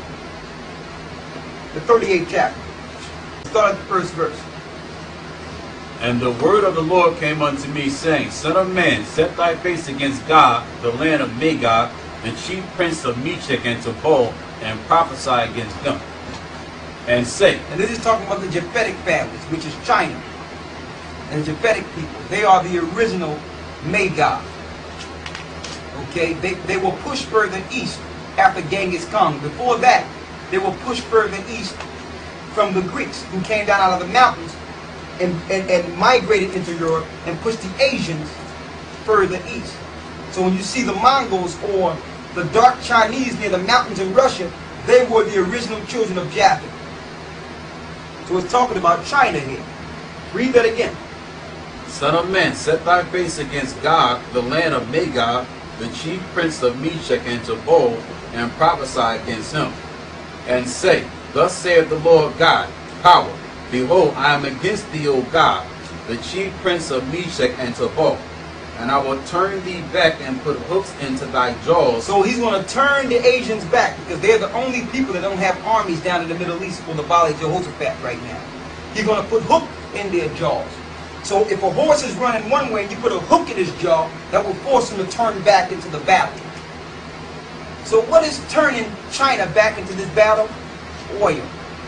the thirty-eighth chapter. Start at the first verse. And the word of the Lord came unto me, saying, Son of man, set thy face against God, the land of Magog, the chief prince of Meshech and Tubal, and prophesy against them. And say, and this is talking about the Japhetic families, which is China. And the Japhetic people, they are the original Magog. Okay, they, they were pushed further east after Genghis Khan. Before that, they were pushed further east from the Greeks, who came down out of the mountains and, and, and migrated into Europe and pushed the Asians further east. So when you see the Mongols or the dark Chinese near the mountains in Russia, they were the original children of Japheth. So it's talking about China here. Read that again. Son of man, set thy face against God, the land of Magog, the chief prince of Meshech and Tubal, and prophesy against him, and say, Thus saith the Lord God, power, behold, I am against thee, O God, the chief prince of Meshach and Tubal, and I will turn thee back and put hooks into thy jaws. So he's going to turn the Asians back, because they're the only people that don't have armies down in the Middle East for the Baal of Jehoshaphat right now. He's going to put hook in their jaws. So if a horse is running one way and you put a hook in his jaw, that will force him to turn back into the battle. So what is turning China back into this battle? Oil.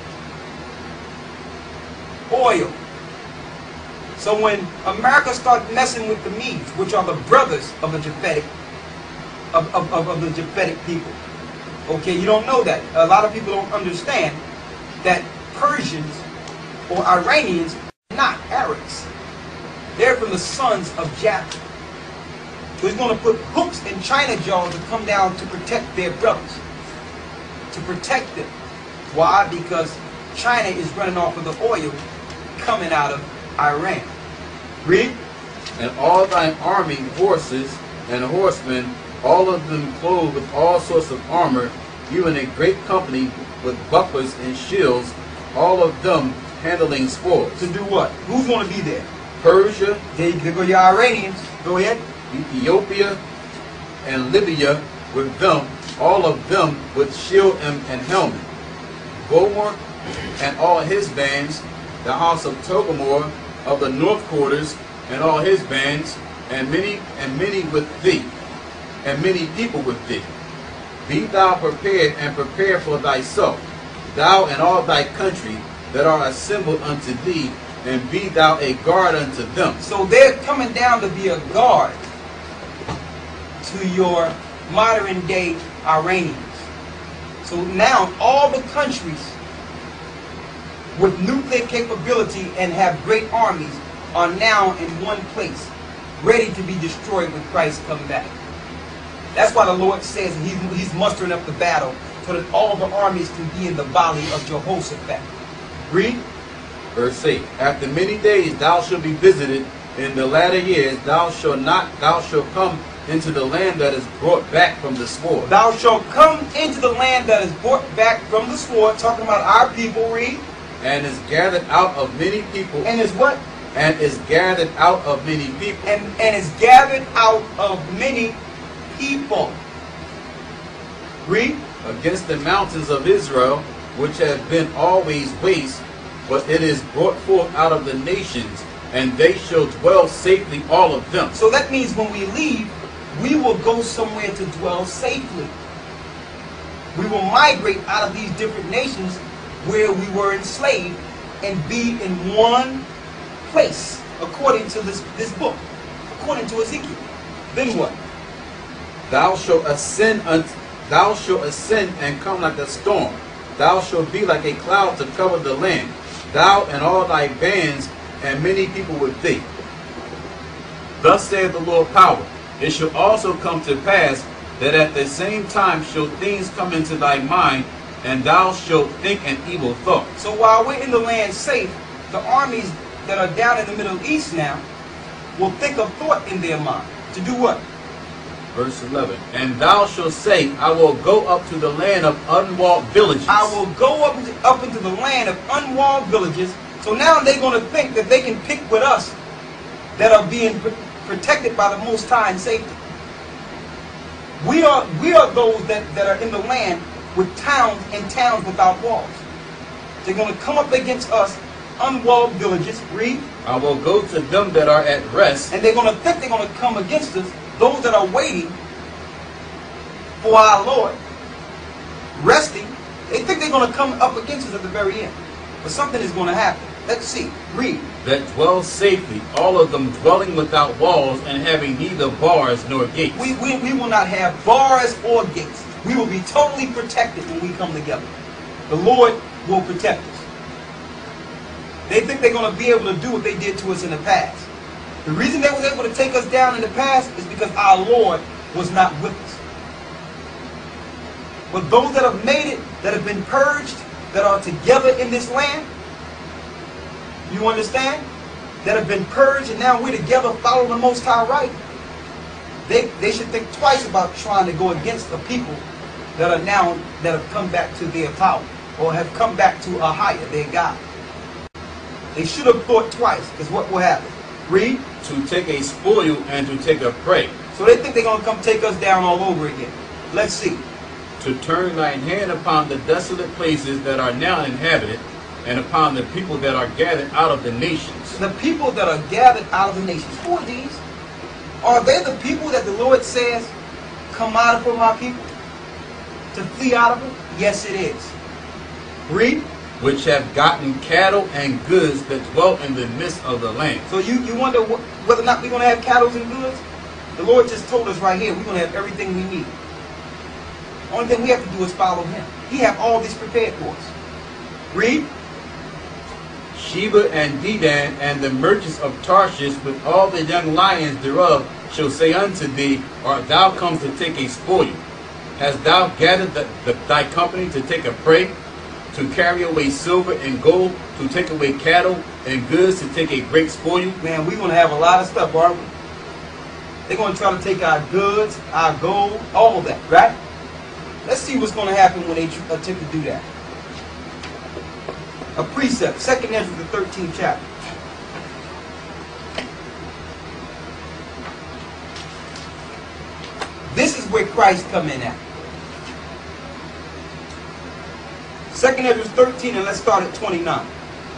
Oil. So when America starts messing with the Medes, which are the brothers of the Japhetic, of, of, of, of the Japhetic people. Okay, you don't know that. A lot of people don't understand that Persians or Iranians are not Arabs. They're from the sons of Japheth. So he's going to put hooks in China jaws to come down to protect their brothers. To protect them. Why? Because China is running off of the oil coming out of Iran. Read. And all thine army, horses and horsemen, all of them clothed with all sorts of armor, even a great company with bucklers and shields, all of them handling swords. To do what? Who's going to be there? Persia, There, there go your Iranians. Go ahead. Ethiopia, and Libya with them, all of them with shield and, and helmet. Gomer and all his bands, the house of Togomor of the north quarters, and all his bands, and many and many with thee, and many people with thee. Be thou prepared and prepare for thyself, thou and all thy country that are assembled unto thee, and be thou a guard unto them. So they're coming down to be a guard to your modern day Iranians. So now all the countries with nuclear capability and have great armies are now in one place, ready to be destroyed when Christ comes back. That's why the Lord says he's, he's mustering up the battle so that all the armies can be in the valley of Jehoshaphat. Read. Verse eight. After many days thou shalt be visited, in the latter years thou shalt not, thou shalt come into the land that is brought back from the sword. Thou shalt come into the land that is brought back from the sword, talking about our people. Read. And is gathered out of many people. And is what? And is gathered out of many people. And, and is gathered out of many people. Read. Against the mountains of Israel, which have been always waste, but it is brought forth out of the nations, and they shall dwell safely, all of them. So that means when we leave, we will go somewhere to dwell safely. We will migrate out of these different nations where we were enslaved and be in one place, according to this, this book, according to Ezekiel. Then what? Thou shalt ascend unto, thou shalt ascend and come like a storm. Thou shalt be like a cloud to cover the land, thou and all thy bands, and many people with thee. Thus saith the Lord power, it shall also come to pass that at the same time shall things come into thy mind, and thou shalt think an evil thought. So while we're in the land safe, the armies that are down in the Middle East now will think of thought in their mind. To do what? Verse eleven. And thou shalt say, I will go up to the land of unwalled villages. I will go up, up into the land of unwalled villages. So now they're going to think that they can pick with us that are being pr protected by the Most High and safety. We are, we are those that, that are in the land with towns and towns without walls. They're going to come up against us, unwalled villages. Read. I will go to them that are at rest. And they're going to think they're going to come against us, those that are waiting for our Lord, resting. They think they're going to come up against us at the very end. But something is going to happen. Let's see. Read. That dwell safely, all of them dwelling without walls and having neither bars nor gates. We, we, we will not have bars or gates. We will be totally protected when we come together. The Lord will protect us. They think they're going to be able to do what they did to us in the past. The reason they was able to take us down in the past is because our Lord was not with us. But those that have made it, that have been purged, that are together in this land, you understand? That have been purged and now we're together following the Most High right. They, they should think twice about trying to go against the people that are now, that have come back to their power, or have come back to a higher, their God. They should have thought twice, because what will happen? Read. To take a spoil and to take a prey. So they think they're going to come take us down all over again. Let's see. To turn thine hand upon the desolate places that are now inhabited, and upon the people that are gathered out of the nations. The people that are gathered out of the nations. Who are these? Are they the people that the Lord says, come out from my people? To flee out of them? Yes, it is. Read. Which have gotten cattle and goods that dwell in the midst of the land. So you, you wonder wh whether or not we're going to have cattle and goods? The Lord just told us right here, we're going to have everything we need. Only thing we have to do is follow him. He have all this prepared for us. Read. Sheba and Dedan and the merchants of Tarshish with all the young lions thereof shall say unto thee, art thou come to take a spoil? Hast thou gathered the, the, thy company to take a prey? To carry away silver and gold, to take away cattle and goods, to take a great spoil? Man, we're going to have a lot of stuff, aren't we? They're going to try to take our goods, our gold, all of that, right? Let's see what's going to happen when they attempt to do that. A precept, Second Ezra, the thirteenth chapter. This is where Christ come in at. Second Ezra thirteen, and let's start at twenty-nine.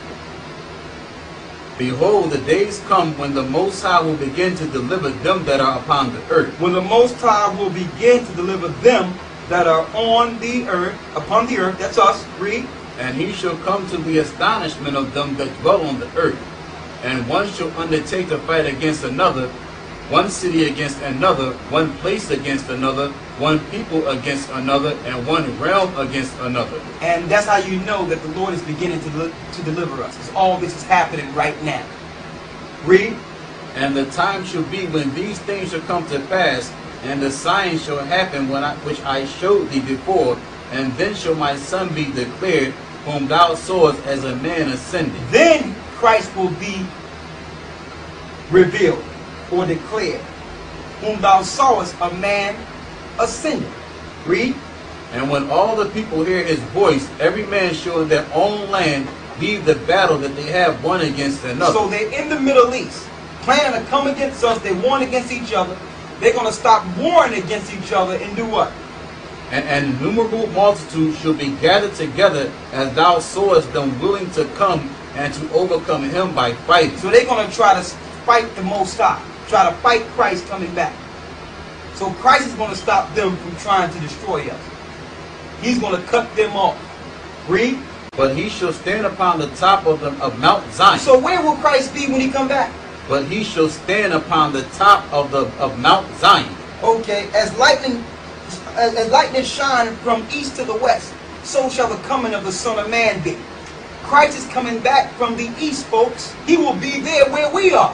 Behold, the days come when the Most High will begin to deliver them that are upon the earth. When the Most High will begin to deliver them that are on the earth, upon the earth, that's us, read. And he shall come to the astonishment of them that dwell on the earth. And one shall undertake to fight against another, one city against another, one place against another, one people against another, and one realm against another. And that's how you know that the Lord is beginning to, to deliver us. Because all this is happening right now. Read. And the time shall be when these things shall come to pass, and the signs shall happen when I, which I showed thee before, and then shall my son be declared, whom thou sawest as a man ascending. Then Christ will be revealed or declared, whom thou sawest a man ascending. Read. And when all the people hear his voice, every man shall in their own land leave the battle that they have one against another. So they're in the Middle East, planning to come against us. They warring against each other. They're going to stop warring against each other and do what? And an innumerable multitude shall be gathered together, as thou sawest them willing to come and to overcome him by fighting. So they're going to try to fight the Most High, try to fight Christ coming back. So Christ is going to stop them from trying to destroy us. He's going to cut them off. Read. But he shall stand upon the top of, the, of Mount Zion. So where will Christ be when he come back? But he shall stand upon the top of the of Mount Zion. Okay, as lightning, as, as lightning shine from east to the west, so shall the coming of the Son of Man be. Christ is coming back from the east, folks. He will be there where we are.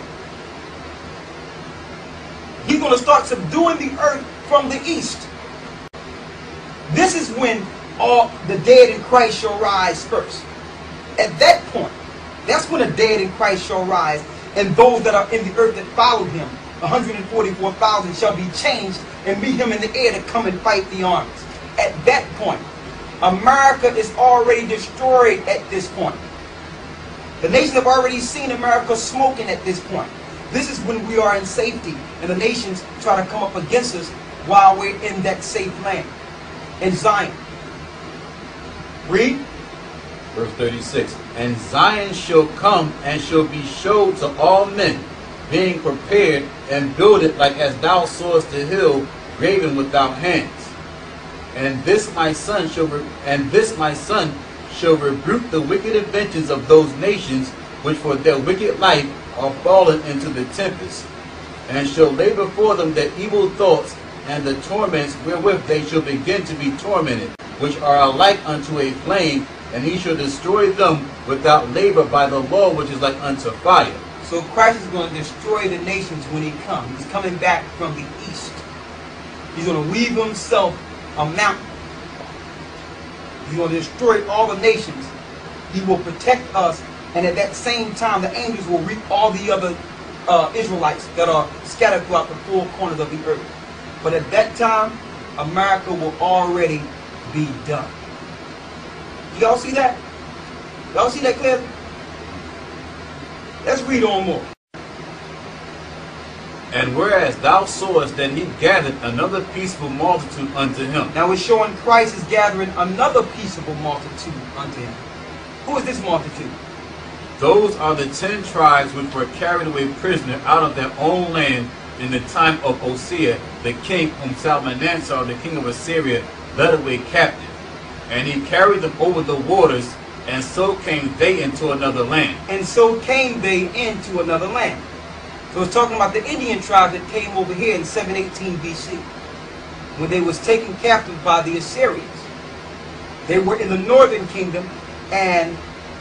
He's going to start subduing the earth from the east. This is when all the dead in Christ shall rise first. At that point, that's when the dead in Christ shall rise, and those that are in the earth that followed him, one hundred forty-four thousand, shall be changed and meet him in the air to come and fight the armies. At that point, America is already destroyed at this point. The nations have already seen America smoking at this point. This is when we are in safety, and the nations try to come up against us while we're in that safe land, in Zion. Read. Verse thirty-six. And Zion shall come and shall be showed to all men, being prepared and builded like as thou sawest the hill graven without hands. And this my son shall re and this my son shall rebuke the wicked inventions of those nations which for their wicked life are fallen into the tempest, and shall lay before them their evil thoughts and the torments wherewith they shall begin to be tormented, which are alike unto a flame, and he shall destroy them without labor by the law which is like unto fire. So Christ is going to destroy the nations when he comes. He's coming back from the east. He's going to weave himself a mountain. He's going to destroy all the nations. He will protect us, and at that same time the angels will reap all the other uh, Israelites that are scattered throughout the four corners of the earth. But at that time, America will already be done. Y'all see that? Y'all see that clearly? Let's read on more. And whereas thou sawest that he gathered another peaceable multitude unto him. Now it's showing Christ is gathering another peaceable multitude unto him. Who is this multitude? Those are the ten tribes which were carried away prisoner out of their own land in the time of Hosea, the king, whom Salmanassar, the king of Assyria, led away captive. And he carried them over the waters, and so came they into another land. And so came they into another land. So it's talking about the Indian tribe that came over here in seven eighteen B C, when they was taken captive by the Assyrians. They were in the northern kingdom, and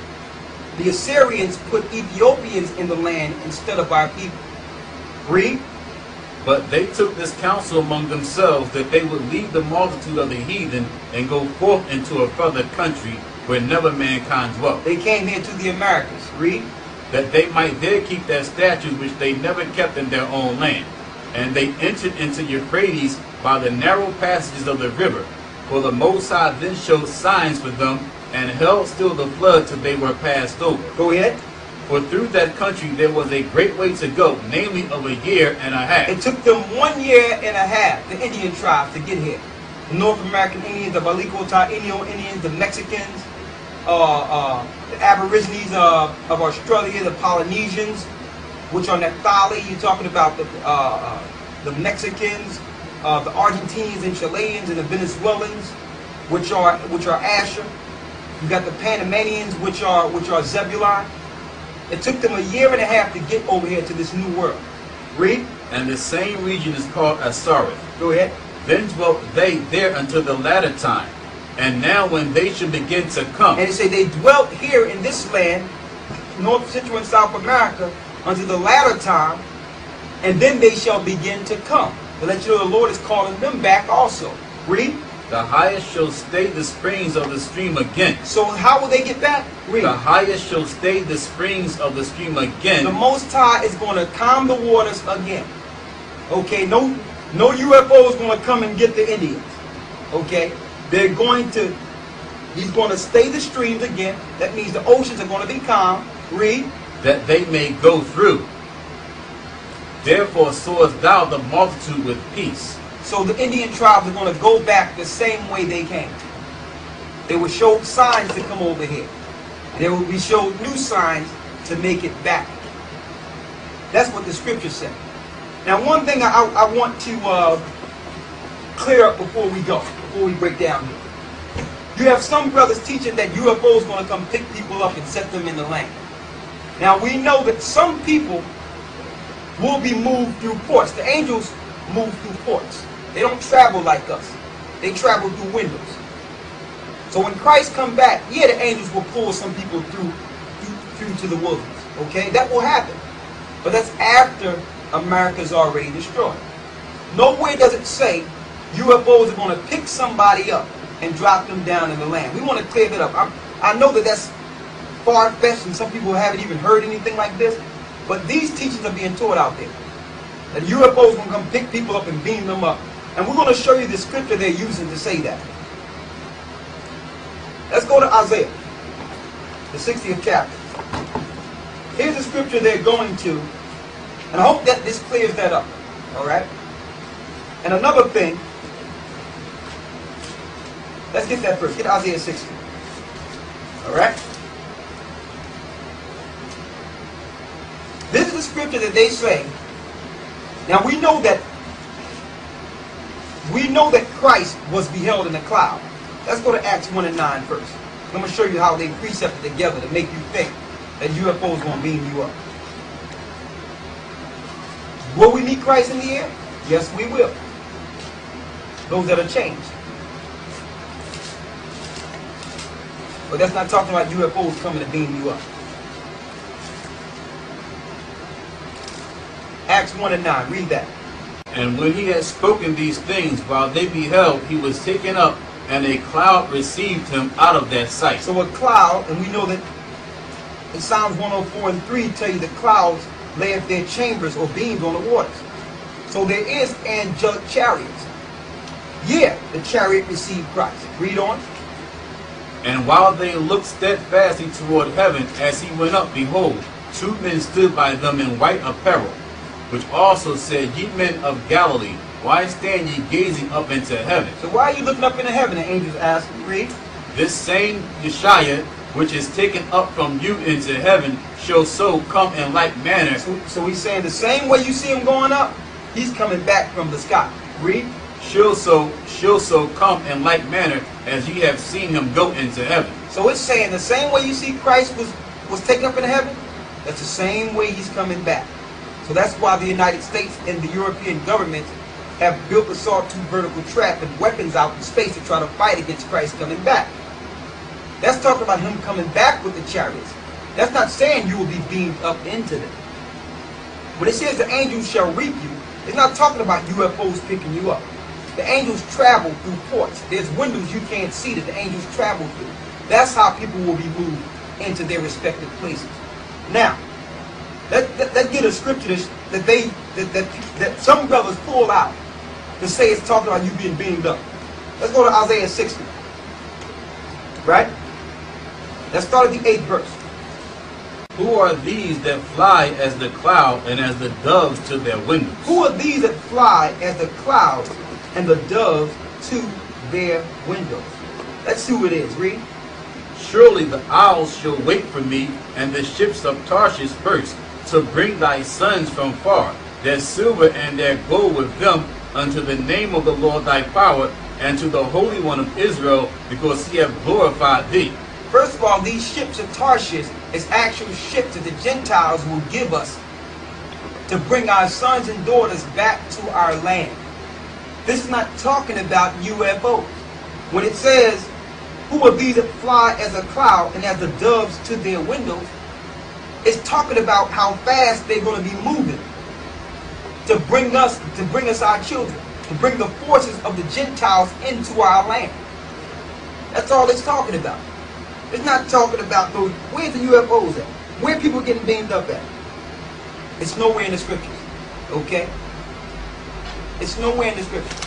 the Assyrians put Ethiopians in the land instead of our people. Read. But they took this counsel among themselves, that they would leave the multitude of the heathen and go forth into a further country where never mankind dwelt. They came here to the Americas. Read. That they might there keep their statutes which they never kept in their own land. And they entered into Euphrates by the narrow passages of the river. For the Most High then showed signs for them, and held still the flood till they were passed over. Go ahead. For through that country there was a great way to go, namely of a year and a half. It took them one year and a half, the Indian tribes, to get here. The North American Indians, the Balico Taino Indians, the Mexicans, uh, uh, the Aborigines uh, of Australia, the Polynesians, which are Naphtali. You're talking about the uh, uh, the Mexicans, uh, the Argentinians and Chileans, and the Venezuelans, which are which are Asher. You got the Panamanians, which are which are Zebulon. It took them a year and a half to get over here to this new world. Read. And the same region is called Asareth. Go ahead. Then dwelt they there until the latter time. And now when they should begin to come. And they say they dwelt here in this land, North, Central, and South America, until the latter time, and then they shall begin to come. To let you know the Lord is calling them back also. Read. The highest shall stay the springs of the stream again. So how will they get back? Read. The highest shall stay the springs of the stream again. The Most High is going to calm the waters again. Okay, no, no U F O is going to come and get the Indians. Okay, they're going to, he's going to stay the streams again. That means the oceans are going to be calm. Read. That they may go through. Therefore sawest thou the multitude with peace. So the Indian tribes are going to go back the same way they came. They were showed signs to come over here. They will be showed new signs to make it back. That's what the scripture said. Now, one thing I, I want to uh, clear up before we go, before we break down here. You have some brothers teaching that U F Os going to come pick people up and set them in the land. Now, we know that some people will be moved through ports. The angels move through ports. They don't travel like us. They travel through windows. So when Christ come back, yeah, the angels will pull some people through, through, through to the wilderness. Okay, that will happen. But that's after America's already destroyed. Nowhere does it say U F Os are going to pick somebody up and drop them down in the land. We want to clear that up. I'm, I know that that's far-fetched and some people haven't even heard anything like this. But these teachings are being taught out there. That U F Os are going to come pick people up and beam them up. And we're going to show you the scripture they're using to say that. Let's go to Isaiah, the sixtieth chapter. Here's the scripture they're going to. And I hope that this clears that up. Alright? And another thing. Let's get that first. Get Isaiah sixty. Alright? This is the scripture that they say. Now we know that we know that Christ was beheld in a cloud. Let's go to Acts one and nine first. I'm going to show you how they precepted together to make you think that U F O is going to beam you up. Will we meet Christ in the air? Yes, we will. Those that are changed. But that's not talking about U F Os coming to beam you up. Acts one and nine, read that. And when he had spoken these things, while they beheld, he was taken up, and a cloud received him out of their sight. So a cloud, and we know that in Psalms one oh four and three tell you the clouds layeth their chambers or beams on the waters. So there is angelic chariots. Yeah, the chariot received Christ. Read on. And while they looked steadfastly toward heaven as he went up, behold, two men stood by them in white apparel, which also said, Ye men of Galilee, why stand ye gazing up into heaven? So why are you looking up into heaven? The angels asked. Read. This same Yeshua, which is taken up from you into heaven, shall so come in like manner. So, so he's saying the same way you see him going up, he's coming back from the sky. Read. Shall so, shall so come in like manner as ye have seen him go into heaven. So it's saying the same way you see Christ was, was taken up into heaven, that's the same way he's coming back. So that's why the United States and the European governments have built a sawtooth vertical trap and weapons out in space to try to fight against Christ coming back. That's talking about him coming back with the chariots. That's not saying you will be beamed up into them. When it says the angels shall reap you, it's not talking about U F Os picking you up. The angels travel through ports. There's windows you can't see that the angels travel through. That's how people will be moved into their respective places. Now, let, let, let's get a scripture that they that, that, that some brothers pull out to say it's talking about you being beamed up. Let's go to Isaiah sixty. Right? Let's start at the eighth verse. Who are these that fly as the cloud and as the doves to their windows? Who are these that fly as the clouds and the doves to their windows? Let's see who it is. Read. Surely the owls shall wait for me, and the ships of Tarshish first, to bring thy sons from far, their silver and their gold with them, unto the name of the Lord thy power, and to the Holy One of Israel, because he hath glorified thee. First of all, these ships of Tarshish is actual ships that the Gentiles will give us to bring our sons and daughters back to our land. This is not talking about U F Os. When it says, who are these that fly as a cloud and as the doves to their windows, it's talking about how fast they're going to be moving to bring us, to bring us our children, to bring the forces of the Gentiles into our land. That's all it's talking about. It's not talking about those, where's the U F Os at? Where are people getting beamed up at? It's nowhere in the scriptures. Okay? It's nowhere in the scriptures.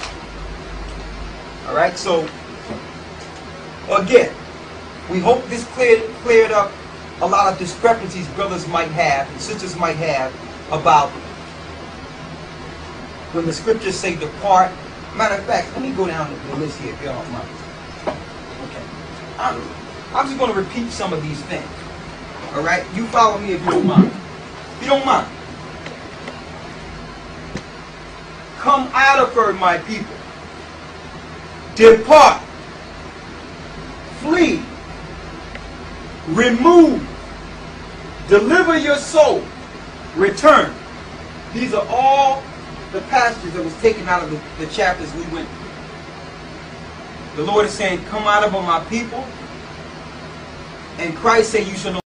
Alright, so again, we hope this cleared cleared up a lot of discrepancies brothers might have and sisters might have about when the scriptures say depart. Matter of fact, let me go down the list here if you don't mind. Okay. I'm, I'm just going to repeat some of these things. Alright? You follow me if you don't mind. If you don't mind. Come out of her, my people. Depart. Flee. Remove. Deliver your soul. Return. These are all the passages that was taken out of the, the chapters we went through. The Lord is saying, come out of her, my people. And Christ said, you shall know